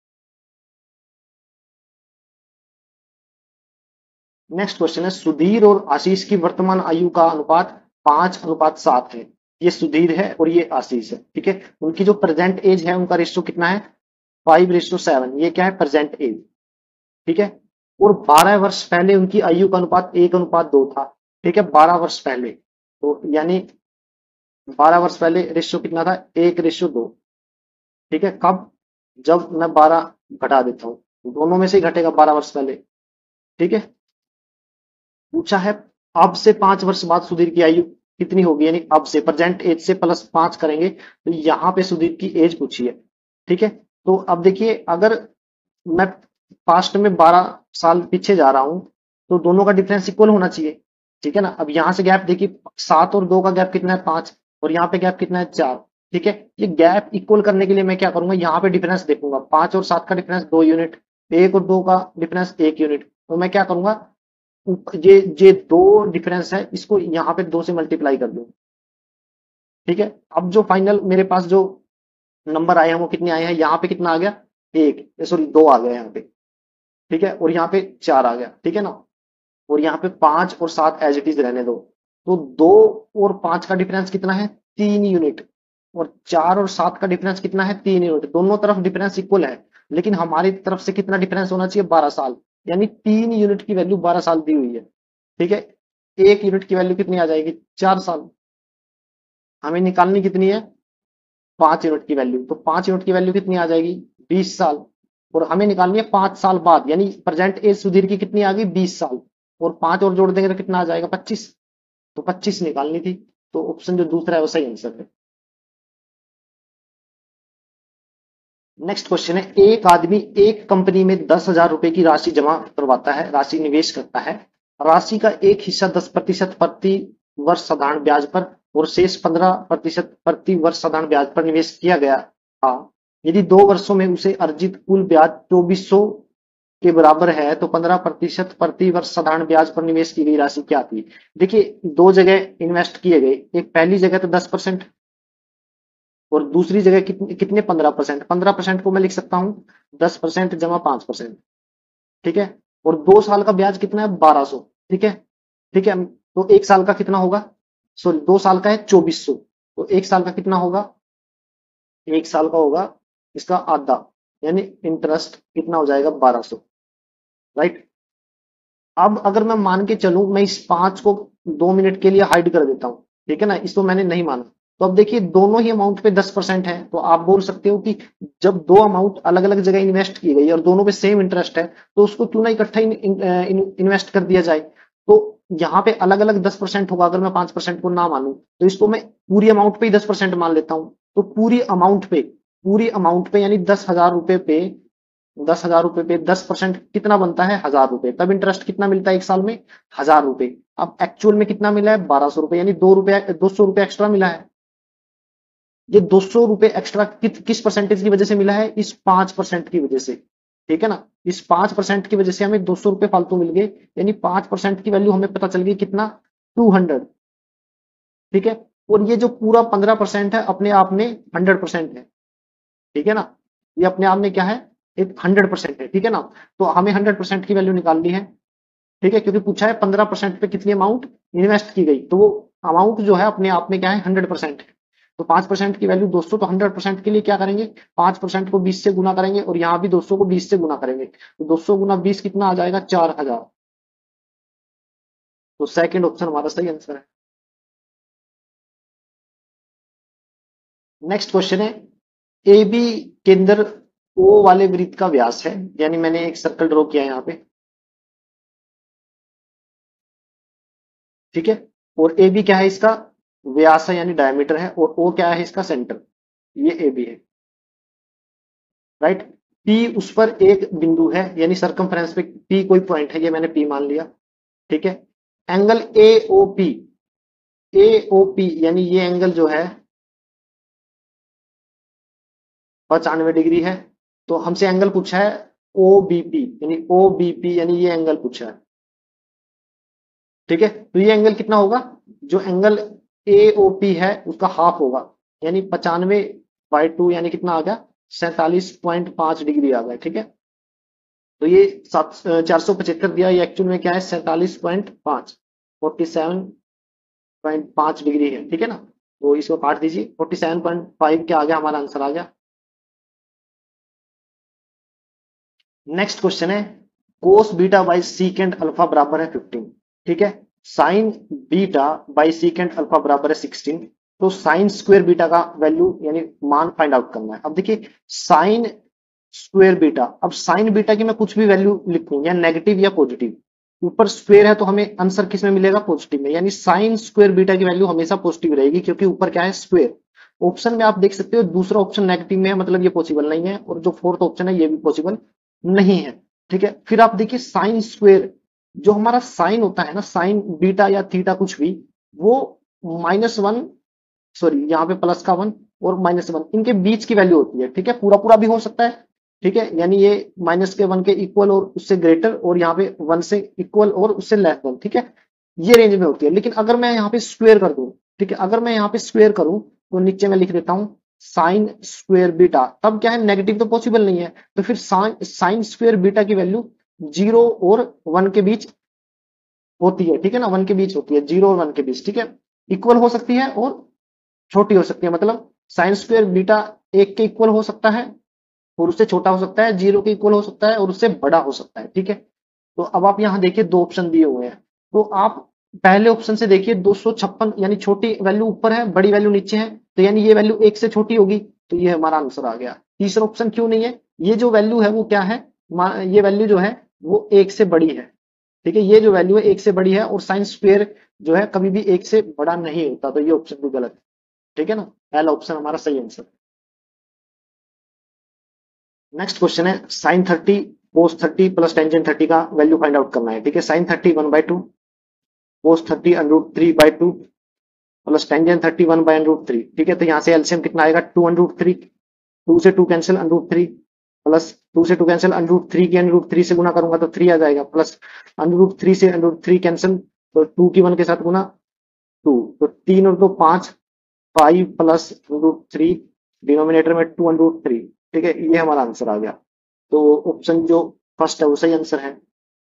नेक्स्ट क्वेश्चन है, सुधीर और आशीष की वर्तमान आयु का अनुपात पांच अनुपात सात है। ये सुधीर है और ये आशीष है, ठीक है। उनकी जो प्रेजेंट एज है उनका रेशियो कितना है, फाइव रेशियो सेवन, ये क्या है प्रेजेंट एज, ठीक है। और बारह वर्ष पहले उनकी आयु का अनुपात एक अनुपात दो था, ठीक है, बारह वर्ष पहले, तो यानी बारह वर्ष पहले रेशियो कितना था, एक रेशियो दो, ठीक है। कब, जब मैं बारह घटा देता हूं, दोनों में से ही घटेगा बारह वर्ष पहले, ठीक है। पूछा है अब से पांच वर्ष बाद सुधीर की आयु कितनी होगी, यानी अब से प्रेजेंट एज से प्लस पांच करेंगे तो यहाँ पे सुधीर की एज पूछी है, ठीक है। तो अब देखिए अगर मैं पास्ट में बारह साल पीछे जा रहा हूं तो दोनों का डिफरेंस इक्वल होना चाहिए, ठीक है ना। अब यहां से गैप देखिए, सात और दो का गैप कितना है पांच, और यहाँ पे गैप कितना है चार, ठीक है। ये गैप इक्वल करने के लिए मैं क्या करूंगा, यहाँ पे डिफरेंस देखूंगा, पांच और सात का डिफरेंस दो यूनिट, एक और दो का डिफरेंस एक यूनिट, तो मैं क्या करूंगा, ये ये दो डिफरेंस है इसको यहाँ पे दो से मल्टीप्लाई कर दूं, ठीक है। अब जो फाइनल मेरे पास जो नंबर आए हैं वो कितने आए हैं, यहाँ पे कितना आ गया, एक सॉरी दो आ गया यहाँ पे, ठीक है, और यहाँ पे चार आ गया, ठीक है ना। और यहाँ पे पांच और सात एज इट इज रहने दो, तो दो और पांच का डिफरेंस कितना है, तीन यूनिट, और चार और सात का डिफरेंस कितना है, तीन यूनिट, दोनों तरफ डिफरेंस इक्वल है, लेकिन हमारी तरफ से कितना डिफरेंस होना चाहिए, बारह साल, यानी तीन यूनिट की वैल्यू बारह साल दी हुई है, ठीक है। एक यूनिट की वैल्यू कितनी आ जाएगी, चार साल, हमें निकालनी कितनी है, पांच यूनिट की वैल्यू, तो पांच यूनिट की वैल्यू कितनी आ जाएगी, बीस साल, और हमें निकालनी है पांच साल बाद, यानी प्रेजेंट एज सुधीर की कितनी आ गई, बीस साल, और पांच और जोड़ देंगे तो कितना आ जाएगा, पच्चीस, तो पच्चीस निकालनी थी, तो ऑप्शन जो दूसरा है वो सही आंसर है। नेक्स्ट क्वेश्चन है, एक आदमी एक कंपनी में दस हजार रुपए की राशि जमा करवाता है, राशि निवेश करता है, राशि का एक हिस्सा दस प्रतिशत प्रति वर्ष साधारण ब्याज पर और शेष पंद्रह प्रतिशत प्रति वर्ष साधारण ब्याज पर निवेश किया गया था। यदि दो वर्षों में उसे अर्जित कुल ब्याज चौबीस सौ के बराबर है तो पंद्रह प्रतिशत प्रति वर्ष साधारण ब्याज पर निवेश की गई राशि क्या थी। देखिए दो जगह इन्वेस्ट किए गए, एक पहली जगह तो दस परसेंट और दूसरी जगह कितने कितने पंद्रह परसेंट, पंद्रह परसेंट को मैं लिख सकता हूं दस परसेंट जमा पांच परसेंट, ठीक है। और दो साल का ब्याज कितना है, बारह सौ, ठीक है, ठीक है। तो एक साल का कितना होगा, सॉरी दो साल का है चौबीस सौ, तो एक साल का कितना होगा, एक साल का होगा इसका आधा, यानी इंटरेस्ट कितना हो जाएगा, बारह सौ, राइट। अब अगर मैं मान के चलूं, मैं इस पांच को दो मिनट के लिए हाइड कर देता हूं, ठीक है ना, इसको मैंने नहीं माना, तो अब देखिए दोनों ही अमाउंट पे दस परसेंट है, तो आप बोल सकते हो कि जब दो अमाउंट अलग अलग जगह इन्वेस्ट की गई और दोनों पे सेम इंटरेस्ट है तो उसको क्यों ना इकट्ठा इन्वेस्ट कर दिया जाए। तो यहाँ पे अलग अलग दस परसेंट होगा, अगर मैं पांच परसेंट को ना मानूं तो इसको मैं पूरी अमाउंट पे ही दस परसेंट मान लेता हूं, तो पूरी अमाउंट पे पूरी अमाउंट पे यानी दस हजार रुपए पे दस हजार रुपए पे दस परसेंट कितना बनता है, हजार रुपए, तब इंटरेस्ट कितना मिलता है एक साल में, हजार रुपए। अब एक्चुअल में कितना मिला है, बारह सौ रुपए, यानी दो रुपए दो सौ रुपए एक्स्ट्रा मिला है। ये दो सौ रुपए एक्स्ट्रा कि, किस परसेंटेज की वजह से मिला है, इस पांच परसेंट की वजह से, ठीक है ना। इस पांच परसेंट की वजह से हमें दो सौ रुपए फालतू मिल गए, यानी पांच परसेंट की वैल्यू हमें पता चल गई कितना, टू हंड्रेड, ठीक है। और ये जो पूरा पंद्रह परसेंट है अपने आप में हंड्रेड परसेंट है, ठीक है ना, ये अपने आप में क्या है, एक हंड्रेड परसेंट है, ठीक है ना। तो हमें हंड्रेड परसेंट की वैल्यू निकालनी है, ठीक है, क्योंकि पूछा है पंद्रह परसेंट पे कितनी अमाउंट इन्वेस्ट की गई, तो वो अमाउंट जो है अपने आप में क्या है, हंड्रेड परसेंट है। तो पांच परसेंट की वैल्यू दो सौ, तो हंड्रेड परसेंट के लिए क्या करेंगे, पांच परसेंट को बीस से गुना करेंगे और यहाँ भी दो सौ को बीस से गुना करेंगे, तो दो सौ गुना बीस कितना आ जाएगा, चार हजार। तो सेकंड ऑप्शन हमारा सही आंसर है। नेक्स्ट क्वेश्चन है, ए बी केंद्र ओ वाले वृत्त का व्यास है, यानी मैंने एक सर्कल ड्रॉ किया है यहाँ पे, ठीक है। और ए बी क्या है, इसका व्यास है यानी डायमीटर है, और ओ क्या है, इसका सेंटर, ये ए बी है, राइट। पी उस पर एक बिंदु है, यानी सरकमफ्रेंस पे पी कोई पॉइंट है, ये मैंने पी मान लिया, ठीक है। Angle A O P, A O P यानी ये एंगल जो है पचानवे डिग्री है। तो हमसे एंगल पूछा है ओ बी पी, यानी ओ बी पी यानी ये एंगल पूछा है, ठीक है। तो ये एंगल कितना होगा, जो एंगल ए ओ पी है उसका हाफ होगा, यानी पचानवे बाई टू यानी कितना आ गया, सैंतालीस पॉइंट पांच डिग्री आ गया, ठीक है। तो ये सात चार सौ पचहत्तर दिया, ये एक्चुअल में क्या है, सैंतालीस पॉइंट पांच, फोर्टी सेवन पॉइंट पांच डिग्री है, ठीक है ना। तो इसको काट दीजिए, फोर्टी सेवन पॉइंट फाइव क्या आ गया, हमारा आंसर आ गया। नेक्स्ट क्वेश्चन है, cos beta by secant alpha बराबर है फिफ्टीन, ठीक है। Sine beta by secant alpha बराबर है सिक्सटीन। तो साइन स्क्वायर बीटा का वैल्यू यानी मान फाइंड आउट करना है। अब देखिए साइन स्क्वायर बीटा, अब साइन बीटा की मैं कुछ भी वैल्यू लिखूं, या नेगेटिव या पॉजिटिव, ऊपर स्क्वायर है तो हमें आंसर किस में मिलेगा, पॉजिटिव में, यानी साइन स्क्वायर बीटा की वैल्यू हमेशा पॉजिटिव रहेगी, क्योंकि ऊपर क्या है, स्क्वायर। ऑप्शन में आप देख सकते हो दूसरा ऑप्शन नेगेटिव में है, मतलब ये पॉसिबल नहीं है, और जो फोर्थ ऑप्शन है ये भी पॉसिबल नहीं है, ठीक है। फिर आप देखिए साइन स्क्वायर, जो हमारा साइन होता है ना, साइन बीटा या थीटा कुछ भी, वो माइनस वन, सॉरी यहाँ पे प्लस का वन और माइनस वन इनके बीच की वैल्यू होती है, ठीक है। पूरा पूरा भी हो सकता है, ठीक है, यानी ये माइनस के वन के इक्वल और उससे ग्रेटर, और यहाँ पे वन से इक्वल और उससे लेस देन, ठीक है, ये रेंज में होती है। लेकिन अगर मैं यहाँ पे स्क्वायर कर दूं, ठीक है, अगर मैं यहाँ पे स्क्वायर करूं तो नीचे मैं लिख देता हूं साइन स्क्वायर बीटा, तब क्या है, नेगेटिव तो पॉसिबल नहीं है, तो फिर साइन साइन स्क्वायर बीटा की वैल्यू जीरो और वन के बीच होती है, ठीक है ना, वन के बीच होती है, जीरो और वन के बीच, ठीक है। इक्वल हो सकती है और छोटी हो सकती है, मतलब साइन स्क्वायर बीटा एक के इक्वल हो सकता है और उससे छोटा हो सकता है, जीरो के इक्वल हो सकता है और उससे बड़ा हो सकता है, ठीक है। तो अब आप यहाँ देखिए दो ऑप्शन दिए हुए हैं, तो आप पहले ऑप्शन से देखिए दो सौ छप्पन यानी छोटी वैल्यू ऊपर है, बड़ी वैल्यू नीचे है, तो यानी ये वैल्यू एक से छोटी होगी, तो ये हमारा आंसर आ गया। तीसरा ऑप्शन क्यों नहीं है, ये जो वैल्यू है वो क्या है, ये वैल्यू जो है वो एक से बड़ी है, ठीक है, ये जो वैल्यू है एक से बड़ी है, और साइन स्क्वायर जो है कभी भी एक से बड़ा नहीं होता, तो ये ऑप्शन भी गलत है, ठीक है ना, पहला ऑप्शन हमारा सही आंसर। नेक्स्ट क्वेश्चन है, sine thirty cos thirty plus tangent thirty का वैल्यू फाइंड आउट करना है, ठीक है। Sine thirty one by two, cos thirty under root three by two plus tangent thirty one by under root three, ठीक है। तो यहाँ से एलसीएम कितना आएगा, टू अंडरूट थ्री, टू से two cancel under root three, plus two से टू कैंसिल अंडरूट थ्री की अंडरूट थ्री से गुना करूंगा तो थ्री आ जाएगा, प्लस अंडरूट थ्री से अंडरूट थ्री कैंसिल, तो टू की वन के साथ गुना टू, तो तीन और दो पांच, five plus under root three, denominator में टू अंडरूट थ्री, ठीक है, ये हमारा आंसर आ गया। तो ऑप्शन जो फर्स्ट है वो सही आंसर है।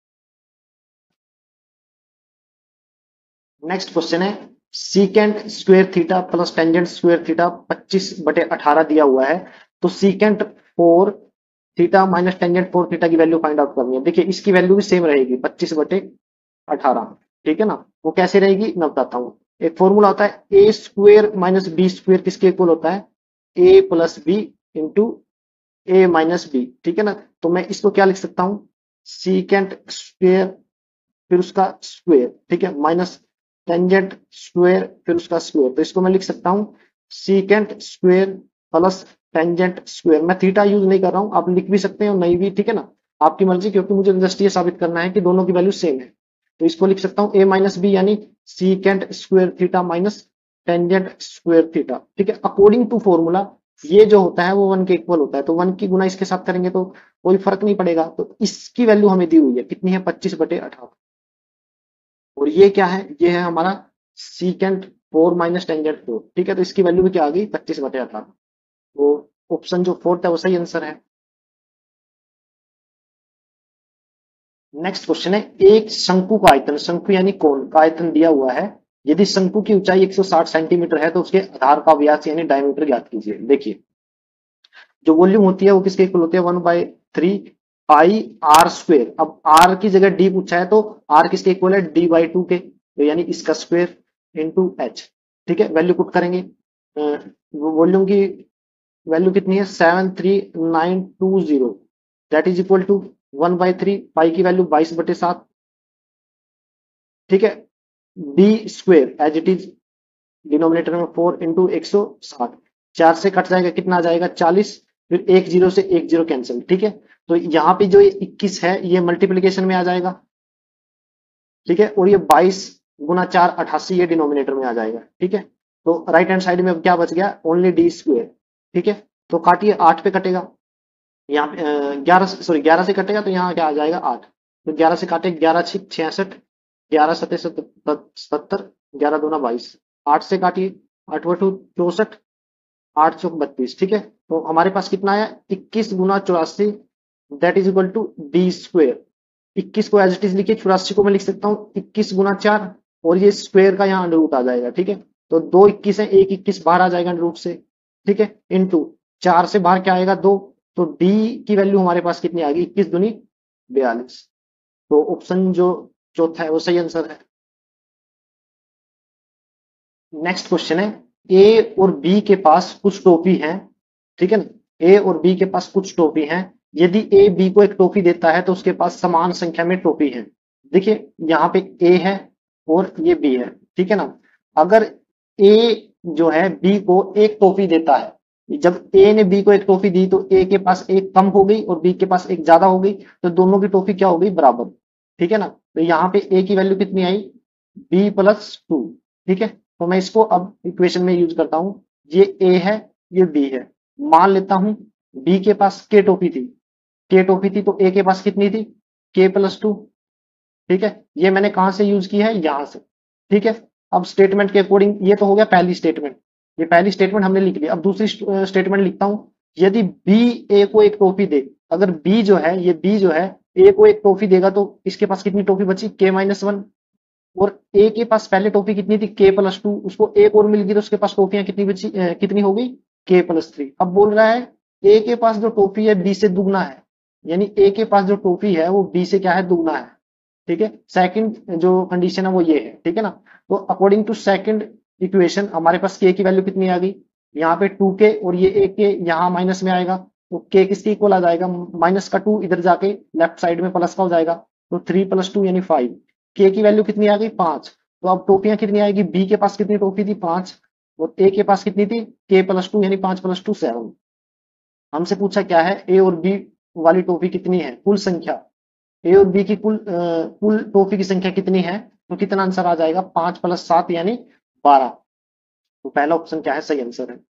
नेक्स्ट क्वेश्चन है, secant square theta plus tangent square theta पच्चीस बटे अठारह दिया हुआ है, तो secant four theta minus tangent four theta की वैल्यू फाइंड आउट करनी है। देखिए इसकी वैल्यू भी सेम रहेगी, पच्चीस बटे अठारह, ठीक है ना। वो कैसे रहेगी मैं बताता हूँ। एक फॉर्मूला होता है A square minus B square, किसके इक्वल होता है, A plus B into A minus B, ठीक है ना। तो मैं इसको क्या लिख सकता हूँ, सीकेंट स्क्वायर फिर उसका स्क्वायर, ठीक है, माइनस टेंजेंट स्क्वायर फिर उसका स्क्वायर, तो इसको मैं लिख सकता हूँ secant square plus tangent square. मैं थीटा यूज नहीं कर रहा हूँ, आप लिख भी सकते हो नहीं भी, ठीक है ना, आपकी मर्जी, क्योंकि मुझे जस्ट ये साबित करना है कि दोनों की वैल्यू सेम है। तो इसको लिख सकता हूँ ए माइनस बी यानी secant square theta minus tangent square theta, ठीक है। अकॉर्डिंग टू फॉर्मूला ये जो होता है वो वन के इक्वल होता है, तो वन की गुना इसके साथ करेंगे तो कोई फर्क नहीं पड़ेगा। तो इसकी वैल्यू हमें दी हुई है, कितनी है, पच्चीस बटे अठारह, और ये क्या है, ये है हमारा secant four minus tangent four, ठीक है। तो इसकी वैल्यू भी क्या आ गई, पच्चीस बटे अठारह, तो ऑप्शन जो फोर्थ है वो सही आंसर है। नेक्स्ट क्वेश्चन है, एक शंकु का आयतन, शंकु यानी कोण का आयतन दिया हुआ है, यदि शंकु की ऊंचाई एक सौ साठ सेंटीमीटर है तो उसके आधार का व्यास यानी डायमीटर ज्ञात कीजिए। देखिए जो वॉल्यूम होती है वो किसके इक्वल होती है, one by three pi R square. अब आर की जगह डी पूछा है तो आर किसके इक्वल है, डी बाई टू के, तो यानी इसका स्क्वेयर इंटू एच, ठीक है। वैल्यू पुट करेंगे, वॉल्यूम की वैल्यू कितनी है, seven three nine two zero, that is equal to one by three, pi की वैल्यू बाईस बटे सात, ठीक है, D square as it is, denominator में फोर इंटू एक सौ साठ, चार से कट जाएगा कितना आ जाएगा, चालीस, फिर एक जीरो से एक जीरो कैंसिल, ठीक है। तो यहाँ पे जो ये इक्कीस है ये मल्टीप्लीकेशन में आ जाएगा, ठीक है, और ये बाईस गुना चार अठासी ये डिनोमिनेटर में आ जाएगा, ठीक है। तो राइट हैंड साइड में अब क्या बच गया, ओनली डी स्क्वेयर, ठीक है। तो काटिए, आठ पे कटेगा, यहाँ पे ग्यारह, सॉरी ग्यारह से कटेगा तो यहाँ क्या आ जाएगा आठ। तो ग्यारह से काटे, ग्यारह छिक छियासठ, ग्यारह सत्ते सत्तर, ग्यारह दूना बाईस, आठ से काटिए, आठ बटू चौसठ, आठ चौक बत्तीस। ठीक है, तो हमारे पास कितना आया, इक्कीस गुना चौरासी, that is equal to D square. इक्कीस को एज इट इज लिखिए, चौरासी को मैं लिख सकता हूँ इक्कीस गुना चार, और ये स्क्वेयर का यहाँ अंडर रूट आ जाएगा। ठीक है, तो दो इक्कीस है, एक इक्कीस बाहर आ जाएगा अंडर रूट से। ठीक है, इंटू चार से बाहर क्या आएगा, दो, तो डी की वैल्यू हमारे पास कितनी आ गई, इक्कीस दूनी बयालीस। तो ऑप्शन जो चौथा है वो सही आंसर है। नेक्स्ट क्वेश्चन है, ए और बी के पास कुछ टॉफी है। ठीक है ना, ए और बी के पास कुछ टॉफी है। यदि ए बी को एक टॉफी देता है तो उसके पास समान संख्या में टॉफी है। देखिए यहाँ पे ए है और ये बी है। ठीक है ना, अगर ए जो है बी को एक टॉफी देता है, जब ए ने बी को एक टॉफी दी तो ए के पास एक कम हो गई और बी के पास एक ज्यादा हो गई, तो दोनों की टॉफी क्या हो गई, बराबर। ठीक है ना, तो यहाँ पे ए की वैल्यू कितनी आई, बी प्लस टू। ठीक है, तो मैं इसको अब इक्वेशन में यूज करता हूं, ये ए है, ये बी है। मान लेता हूं बी के पास के टोपी थी, के टोपी थी, तो ए के पास कितनी थी, के प्लस टू। ठीक है, ये मैंने कहां से यूज किया है, यहां से। ठीक है, अब स्टेटमेंट के अकॉर्डिंग, ये तो हो गया पहली स्टेटमेंट, ये पहली स्टेटमेंट हमने लिख ली। अब दूसरी स्टेटमेंट लिखता हूं, यदि बी ए को एक टॉफी दे, अगर बी जो है, ये बी जो है ए को एक टॉफी देगा, तो इसके पास कितनी टॉफी बची, के माइनस वन। और ए के पास पहले टॉफी कितनी थी, के प्लस टू, उसको एक और मिल गई तो उसके पास टॉफियां कितनी बची, अ, कितनी हो गई, के प्लस थ्री। अब बोल रहा है ए के पास जो टॉफी है बी से दुगना है, यानी ए के पास जो टॉफी है वो बी से क्या है, दुगना है। ठीक है, सेकंड जो कंडीशन है वो ये है। ठीक है ना, तो अकॉर्डिंग टू सेकंड इक्वेशन हमारे पास के की वैल्यू कितनी आ गई, यहाँ पे टू के और ये एक के यहाँ माइनस में आएगा, तो के किसके इक्वल आ जाएगा, माइनस का टू इधर जाके लेफ्ट साइड में प्लस का हो जाएगा, तो थ्री प्लस टू यानी फाइव। के की वैल्यू कितनी आ गई, पांच। तो अब टोपियां कितनी आएगी, बी के पास कितनी टोपी थी, पांच, और ए के पास कितनी थी, के प्लस टू, यानी पांच प्लस टू सेवन। हमसे पूछा क्या है, ए और बी वाली टोपी कितनी है, कुल संख्या, ए और बी की कुल अ, कुल टोपी की संख्या कितनी है, तो कितना आंसर आ जाएगा, पांच प्लस सात यानी बारह। तो पहला ऑप्शन क्या है, सही आंसर है।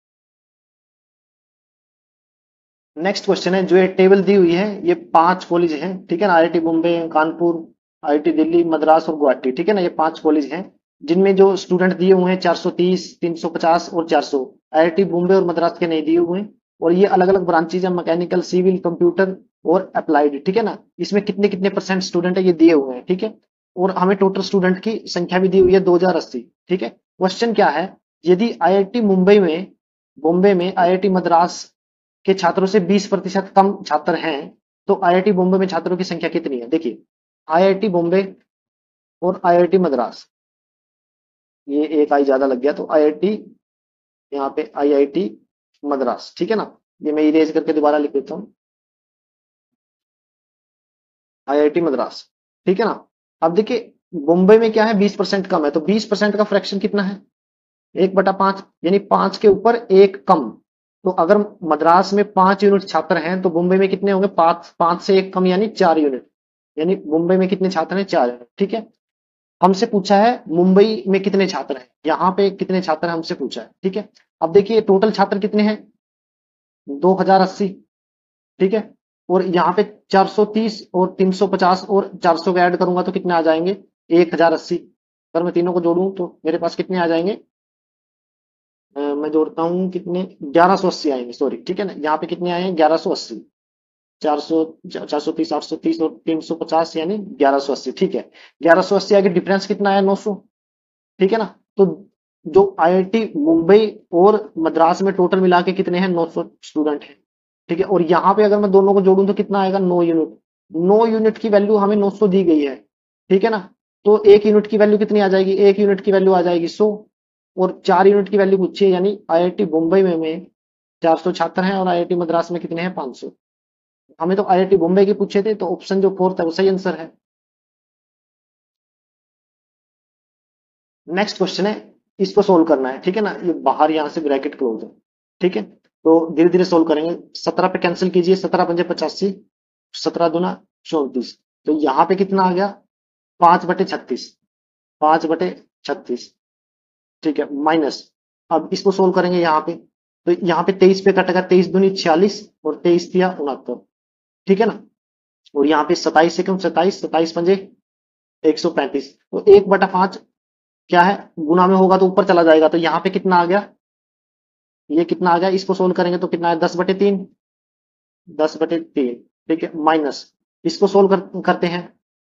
नेक्स्ट क्वेश्चन है, जो ये टेबल दी हुई है, ये पांच कॉलेज हैं। ठीक है ना, आईआईटी बॉम्बे, कानपुर, आईआईटी दिल्ली, मद्रास और गुवाहाटी। ठीक है ना, ये पांच कॉलेज हैं जिनमें जो स्टूडेंट दिए हुए हैं चार सौ तीस, तीन सौ पचास और चार सौ। आईआईटी बॉम्बे और मद्रास के नहीं दिए हुए हैं, और ये अलग अलग ब्रांचेज है, मैकेनिकल, सिविल, कंप्यूटर और अप्लाइड। ठीक है ना, इसमें कितने कितने परसेंट स्टूडेंट है ये दिए हुए हैं। ठीक है, और हमें टोटल स्टूडेंट की संख्या भी दी हुई है दो हजार अस्सी। ठीक है, क्वेश्चन क्या है, यदि आईआईटी मुंबई में, बॉम्बे में आईआईटी मद्रास के छात्रों से बीस प्रतिशत कम छात्र हैं, तो आईआईटी बॉम्बे में छात्रों की संख्या कितनी है। देखिए आईआईटी बॉम्बे और आईआईटी मद्रास, ये एक आई ज्यादा लग गया, तो आईआईटी, यहाँ पे आईआईटी मद्रास। ठीक है ना, ये मैं इरेज करके दोबारा लिख देता हूँ, आईआईटी मद्रास। ठीक है ना, अब देखिए बॉम्बे में क्या है, बीस परसेंट कम है, तो बीस परसेंट का फ्रैक्शन कितना है, एक बटा पांच, यानी पांच के ऊपर एक कम। तो अगर मद्रास में पांच यूनिट छात्र हैं तो मुंबई में कितने होंगे, पांच, पांच से एक कम यानी चार यूनिट, यानी मुंबई में कितने छात्र हैं, चार यूनिट। ठीक है, हमसे पूछा है मुंबई में कितने छात्र हैं, यहाँ पे कितने छात्र हैं हमसे पूछा है। ठीक है, अब देखिए टोटल छात्र कितने हैं, दो हजार अस्सी। ठीक है, और यहाँ पे चार सौ तीस और तीन सौ पचास और चार सौ का ऐड करूंगा तो कितने आ जाएंगे, एक हजार अस्सी। अगर मैं तीनों को जोड़ूं तो मेरे पास कितने आ जाएंगे, अ, मैं जोड़ता हूँ कितने, ग्यारह सौ अस्सी आएंगे, सॉरी। ठीक है ना, यहाँ पे कितने आए हैं, ग्यारह सौ अस्सी, चार सौ, चार सौ तीस, आठ सौ तीस और तीन सौ पचास यानी ग्यारह सौ अस्सी। ठीक है, ग्यारह सौ अस्सी आगे डिफरेंस कितना आया, नौ सौ। ठीक है ना, तो जो आईआईटी मुंबई और मद्रास में टोटल मिला के कितने हैं, नौ सौ स्टूडेंट हैं। ठीक है, और यहाँ पे अगर मैं दोनों को जोड़ूं तो कितना आएगा, नौ यूनिट। नौ यूनिट की वैल्यू हमें नौ सौ दी गई है। ठीक है ना, तो एक यूनिट की वैल्यू कितनी आ जाएगी, एक यूनिट की वैल्यू आ जाएगी सौ, और चार यूनिट की वैल्यू पूछी है, यानी आईआईटी मुंबई में, में चार सौ छात्र हैं और आईआईटी मद्रास में कितने हैं, पांच सौ। हमें तो आईआईटी मुंबई के पूछे थे, तो ऑप्शन जो फोर्थ है वो सही आंसर है। नेक्स्ट क्वेश्चन है, इसको सोल्व करना है। ठीक है ना, ये बाहर यहाँ से ब्रैकेट क्लोज है। ठीक है, तो धीरे धीरे सोल्व करेंगे। सत्रह पे कैंसिल कीजिए, सत्रह पंजे पचासी, सत्रह दूना चौंतीस, तो यहाँ पे कितना आ गया, पांच बटे छत्तीस, पांच बटे छत्तीस। ठीक है, माइनस, अब इसको सोल्व करेंगे यहाँ पे, तो यहाँ पे तेईस पे कटेगा, तेईस दूनी छियालीस और तेईस दिया उनहत्तर, ठीक है ना। और यहाँ पे सताइस एकम सताइस, सताइस पंजे एक सौ पैंतीस। तो एक बटा पांच क्या है, गुना में होगा तो ऊपर चला जाएगा, तो यहाँ पे कितना आ गया, ये कितना आ गया, इसको सोल्व करेंगे तो कितना है, दस बटे तीन, दस बटे तीन, ठीक है, माइनस इसको सोल्व कर, करते हैं,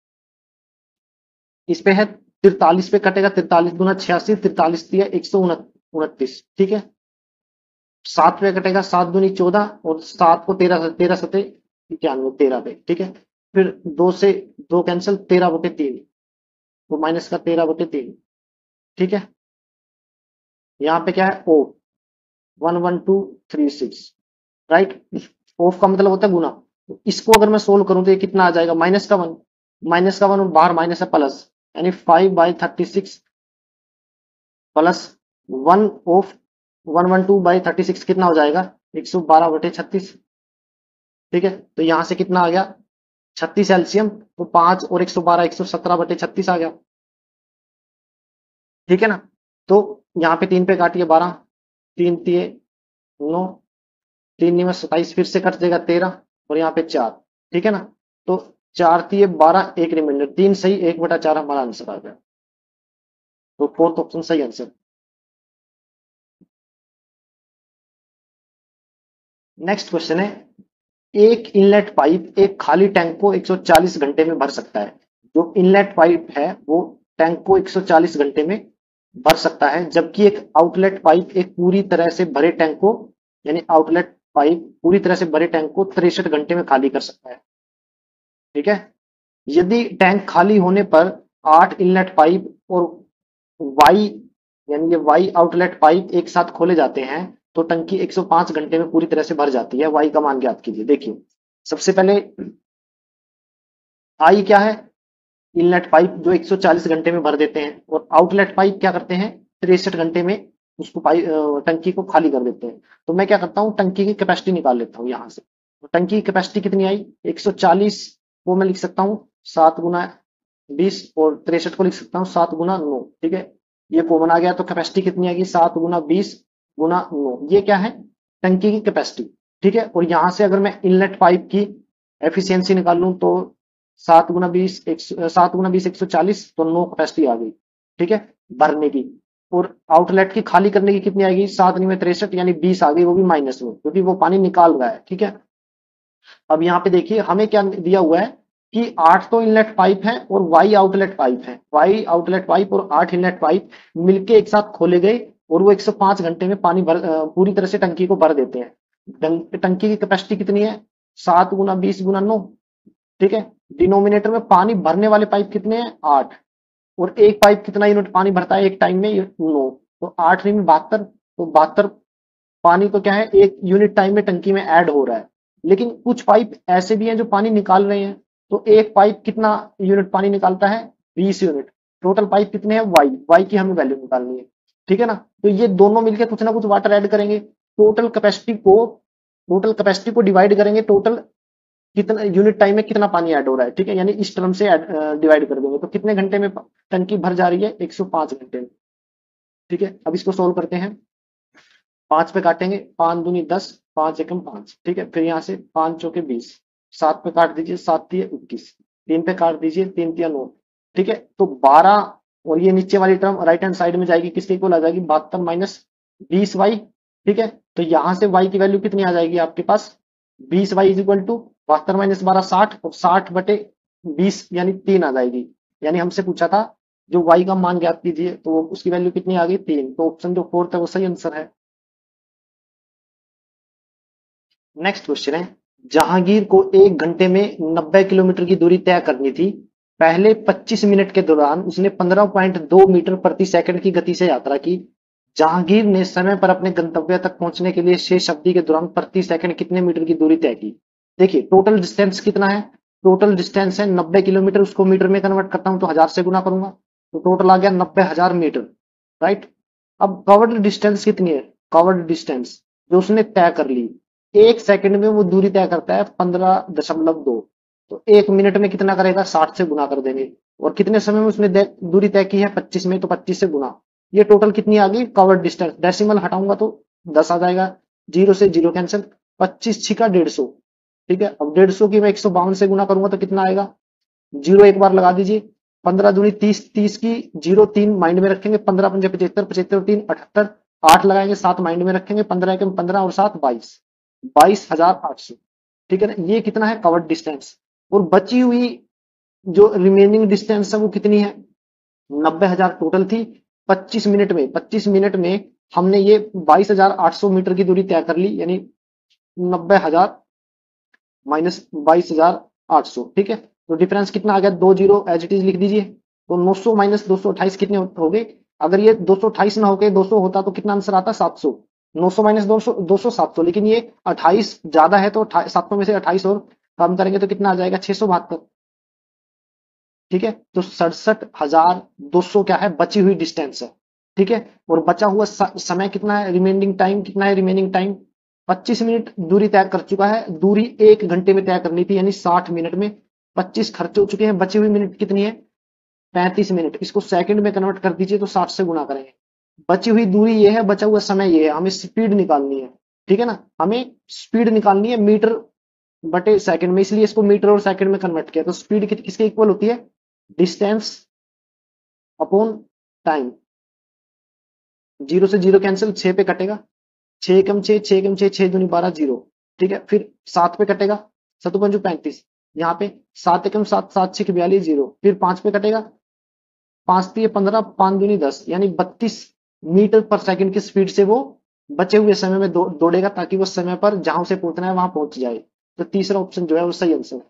इस पे है तिरतालीस पे कटेगा, तिरतालीस गुना छियासी, तिरतालीस दिया एक सौ उनतीस, ठीक है। सात पे कटेगा, सात दूनी चौदह और सात को तेरह, तेरह सते इक्यानवे, तेरह पे, ठीक है। फिर दो से दो कैंसिल, तेरह बटे तीन, तो माइनस का तेरह बटे तीन, ठीक है। यहाँ पे क्या है, O one one two three six, right. Of का मतलब होता है गुना, तो इसको अगर मैं सोल्व करूं तो ये कितना आ जाएगा, माइनस का वन, माइनस का वन और बाहर माइनस है प्लस, यानी five by thirty six plus one of one one two by thirty six कितना हो जाएगा, एक सौ बारह बटे छत्तीस, ठीक है। तो यहां से कितना आ गया, छत्तीस एलसीएम, तो पांच और एक सौ बारह, एक सौ सत्रह बटे छत्तीस आ गया, ठीक है ना। तो यहाँ पे तीन पे काटिए बारह, तीन तीय नौ, तीन में सताइस, फिर से कट देगा तेरह और यहाँ पे चार, ठीक है ना। तो चार तीय बारह, एक रिमाइंडर, तीन सही एक बटा चार हमारा आंसर आ गया। तो फोर्थ ऑप्शन सही आंसर। नेक्स्ट क्वेश्चन है, एक इनलेट पाइप एक खाली टैंक को एक सौ चालीस घंटे में भर सकता है। जो इनलेट पाइप है वो टैंक को एक सौ चालीस घंटे में भर सकता है, जबकि एक आउटलेट पाइप एक पूरी तरह से भरे टैंक को, यानी आउटलेट पाइप पूरी तरह से भरे टैंक को तिरसठ घंटे में खाली कर सकता है, ठीक है। यदि टैंक खाली होने पर आठ इनलेट पाइप और वाई, यानी ये वाई आउटलेट पाइप एक साथ खोले जाते हैं तो टंकी एक सौ पांच घंटे में पूरी तरह से भर जाती है। वाई का मान ज्ञात कीजिए। देखिए सबसे पहले आई क्या है, इनलेट पाइप जो एक सौ चालीस घंटे में भर देते हैं, और आउटलेट पाइप क्या करते हैं, तिरसठ घंटे में उसको पाइप टंकी को खाली कर देते हैं। तो मैं क्या करता हूँ, टंकी की कैपेसिटी निकाल लेता हूँ यहाँ से। तो टंकी की कैपेसिटी कितनी आई, एक सौ चालीस को मैं लिख सकता हूँ सात गुना बीस और तिरसठ को लिख सकता हूँ सात गुना नौ, ठीक है। ये कॉमन आ गया तो कैपेसिटी कितनी आएगी, सात गुना बीस गुना नौ, ये क्या है, टंकी की कैपेसिटी, ठीक है। और यहां से अगर मैं इनलेट पाइप की एफिशिएंसी निकाल लूं तो सात गुना बीस एक सात गुना बीस एक सौ चालीस, तो नौ कैपेसिटी आ गई, ठीक है, भरने की। और आउटलेट की खाली करने की कितनी आएगी, सात में तिरसठ यानी बीस आ गई, वो भी माइनस में, क्योंकि वो पानी निकाल रहा है, ठीक है। अब यहाँ पे देखिए हमें क्या दिया हुआ है कि आठ तो इनलेट पाइप है और वाई आउटलेट पाइप है, वाई आउटलेट पाइप और आठ इनलेट पाइप मिलके एक साथ खोले गए और वो एक सौ पांच घंटे में पानी भर पूरी तरह से टंकी को भर देते हैं। टंकी की कैपेसिटी कितनी है, सात गुना बीस गुना नौ, ठीक है। डिनोमिनेटर में पानी भरने वाले पाइप कितने हैं, आठ, और एक पाइप कितना यूनिट पानी भरता है एक टाइम में, नौ, तो आठ में बहत्तर, तो बहत्तर पानी तो क्या है एक यूनिट टाइम में टंकी में ऐड हो रहा है। लेकिन कुछ पाइप ऐसे भी हैं जो पानी निकाल रहे हैं, तो एक पाइप कितना यूनिट पानी निकालता है, बीस यूनिट। टोटल पाइप कितने हैं, वाई, वाई की हमें वैल्यू निकालनी है, ठीक है ना। तो ये दोनों मिलकर कुछ ना कुछ वाटर ऐड करेंगे, टोटल कैपेसिटी को टोटल कैपेसिटी को डिवाइड करेंगे, टोटल कितना यूनिट टाइम में कितना पानी ऐड हो रहा है, ठीक है, यानी इस टर्म से डिवाइड कर देंगे। तो कितने घंटे में टंकी भर जा रही है, एक सौ पांच घंटे में, ठीक है। अब इसको सोल्व करते हैं, पांच पे काटेंगे, पांच दूनी दस, पांच एकम पांच, ठीक है। फिर यहाँ से पांच चौके बीस, सात पे काट दीजिए, सात तिये इक्कीस, तीन पे काट दीजिए, तीन तिया नौ, ठीक है। तो बारह, और ये नीचे वाली टर्म राइट हैंड साइड में जाएगी, किसके इक्वल आ जाएगी, बहत्तर माइनस बीस वाई, ठीक है। तो यहां से वाई की वैल्यू कितनी आ जाएगी आपके पास, बीस वाई इज इक्वल टू बहत्तर माइनस बारह साठ, और साठ बटे बीस यानी तीन आ जाएगी। यानी हमसे पूछा था जो वाई का मान ज्ञात कीजिए, तो उसकी वैल्यू कितनी आ गई, तीन। तो ऑप्शन जो फोर्थ है वो सही आंसर है। नेक्स्ट क्वेश्चन है, जहांगीर को एक घंटे में नब्बे किलोमीटर की दूरी तय करनी थी। पहले पच्चीस मिनट के दौरान उसने पंद्रह पॉइंट दो मीटर प्रति सेकंड की गति से यात्रा की। जहांगीर ने समय पर अपने गंतव्य तक पहुंचने के लिए शेष अवधि के दौरान प्रति सेकंड कितने मीटर की दूरी तय की। देखिए टोटल डिस्टेंस कितना है, टोटल डिस्टेंस है नब्बे किलोमीटर, उसको मीटर में कन्वर्ट करता हूं तो हजार से गुना करूंगा, तो टोटल आ गया नब्बे हजार मीटर, राइट। अब कवर्ड डिस्टेंस कितनी है, कवर्ड डिस्टेंस जो उसने तय कर ली, एक सेकंड में वो दूरी तय करता है पंद्रह दशमलव दो, तो एक मिनट में कितना करेगा, साठ से गुना कर देंगे। और कितने समय में उसने दूरी तय की है, पच्चीस में, तो पच्चीस से गुना। ये टोटल कितनी आ गई, कवर्ड डिस्टेंस, डेसिमल हटाऊंगा तो दस आ जाएगा, जीरो से जीरो कैंसिल, पच्चीस छिका डेढ़ सौ, ठीक है। अब डेढ़ सौ की मैं एक सौ बावन से गुना करूंगा तो कितना आएगा, जीरो एक बार लगा दीजिए, पंद्रह दूनी तीस, तीस की जीरो तीन माइंड में रखेंगे, पंद्रह पंजे पचहत्तर, पचहत्तर तीन अठहत्तर, आठ लगाएंगे, सात माइंड में रखेंगे, पंद्रह के पंद्रह और सात बाईस, बाईस हजार आठ सौ, ठीक है ना। ये कितना है कवर्ड डिस्टेंस, और बची हुई जो रिमेनिंग डिस्टेंस है वो कितनी है, नब्बे हजार टोटल थी। पच्चीस मिनट में पच्चीस मिनट में हमने ये बाईस हजार आठ सौ मीटर की दूरी तय कर ली, यानी नब्बे हजार माइनस बाईस हजार आठ सौ, ठीक है। तो डिफरेंस कितना आ गया, दो जीरो एज इट इज लिख दीजिए। तो नौ सौ माइनस दो सौ अट्ठाईस कितने हो गए, अगर ये दो सौ अट्ठाईस ना होके दो सौ होता तो कितना आंसर आता, सात सौ। नौ सौ माइनस दो सौ, दो सौ सात सौ, लेकिन ये अट्ठाईस ज्यादा है तो सात सौ में से अट्ठाईस और कम करेंगे तो कितना आ जाएगा, छह सौ बहत्तर, ठीक है। तो सड़सठ हजार दो सौ क्या है, बची हुई डिस्टेंस है, ठीक है। और बचा हुआ समय कितना है, रिमेनिंग टाइम कितना है, रिमेनिंग टाइम पच्चीस मिनट दूरी तय कर चुका है, दूरी एक घंटे में तय करनी थी, यानी साठ मिनट में पच्चीस खर्च हो चुके हैं, बची हुई मिनट कितनी है, पैंतीस मिनट। इसको सेकंड में कन्वर्ट कर दीजिए तो साठ से गुणा करेंगे, बची हुई दूरी ये है, बचा हुआ समय ये है, हमें स्पीड निकालनी है, ठीक है ना। हमें स्पीड निकालनी है मीटर बटे सेकंड में, इसलिए इसको मीटर और सेकंड में कन्वर्ट किया। तो स्पीड किसके इक्वल होती है, डिस्टेंस अपॉन टाइम, जीरो से जीरो कैंसिल, छह पे कटेगा, छह कम छह, छह कम छह, छह दूनी बारह, जीरो, ठीक है। फिर सात पे कटेगा, सतु पंजू पैंतीस, यहाँ पे सात एकम सात, सात छह बयालीस, जीरो। फिर पांच पे कटेगा, पांच तीन पंद्रह, पांच दूनी दस, यानी बत्तीस मीटर पर सेकंड की स्पीड से वो बचे हुए समय में दौ, दौड़ेगा, ताकि वो समय पर जहां उसे पहुंचना है वहां पहुंच जाए। तो तीसरा ऑप्शन जो है वो सही आंसर है।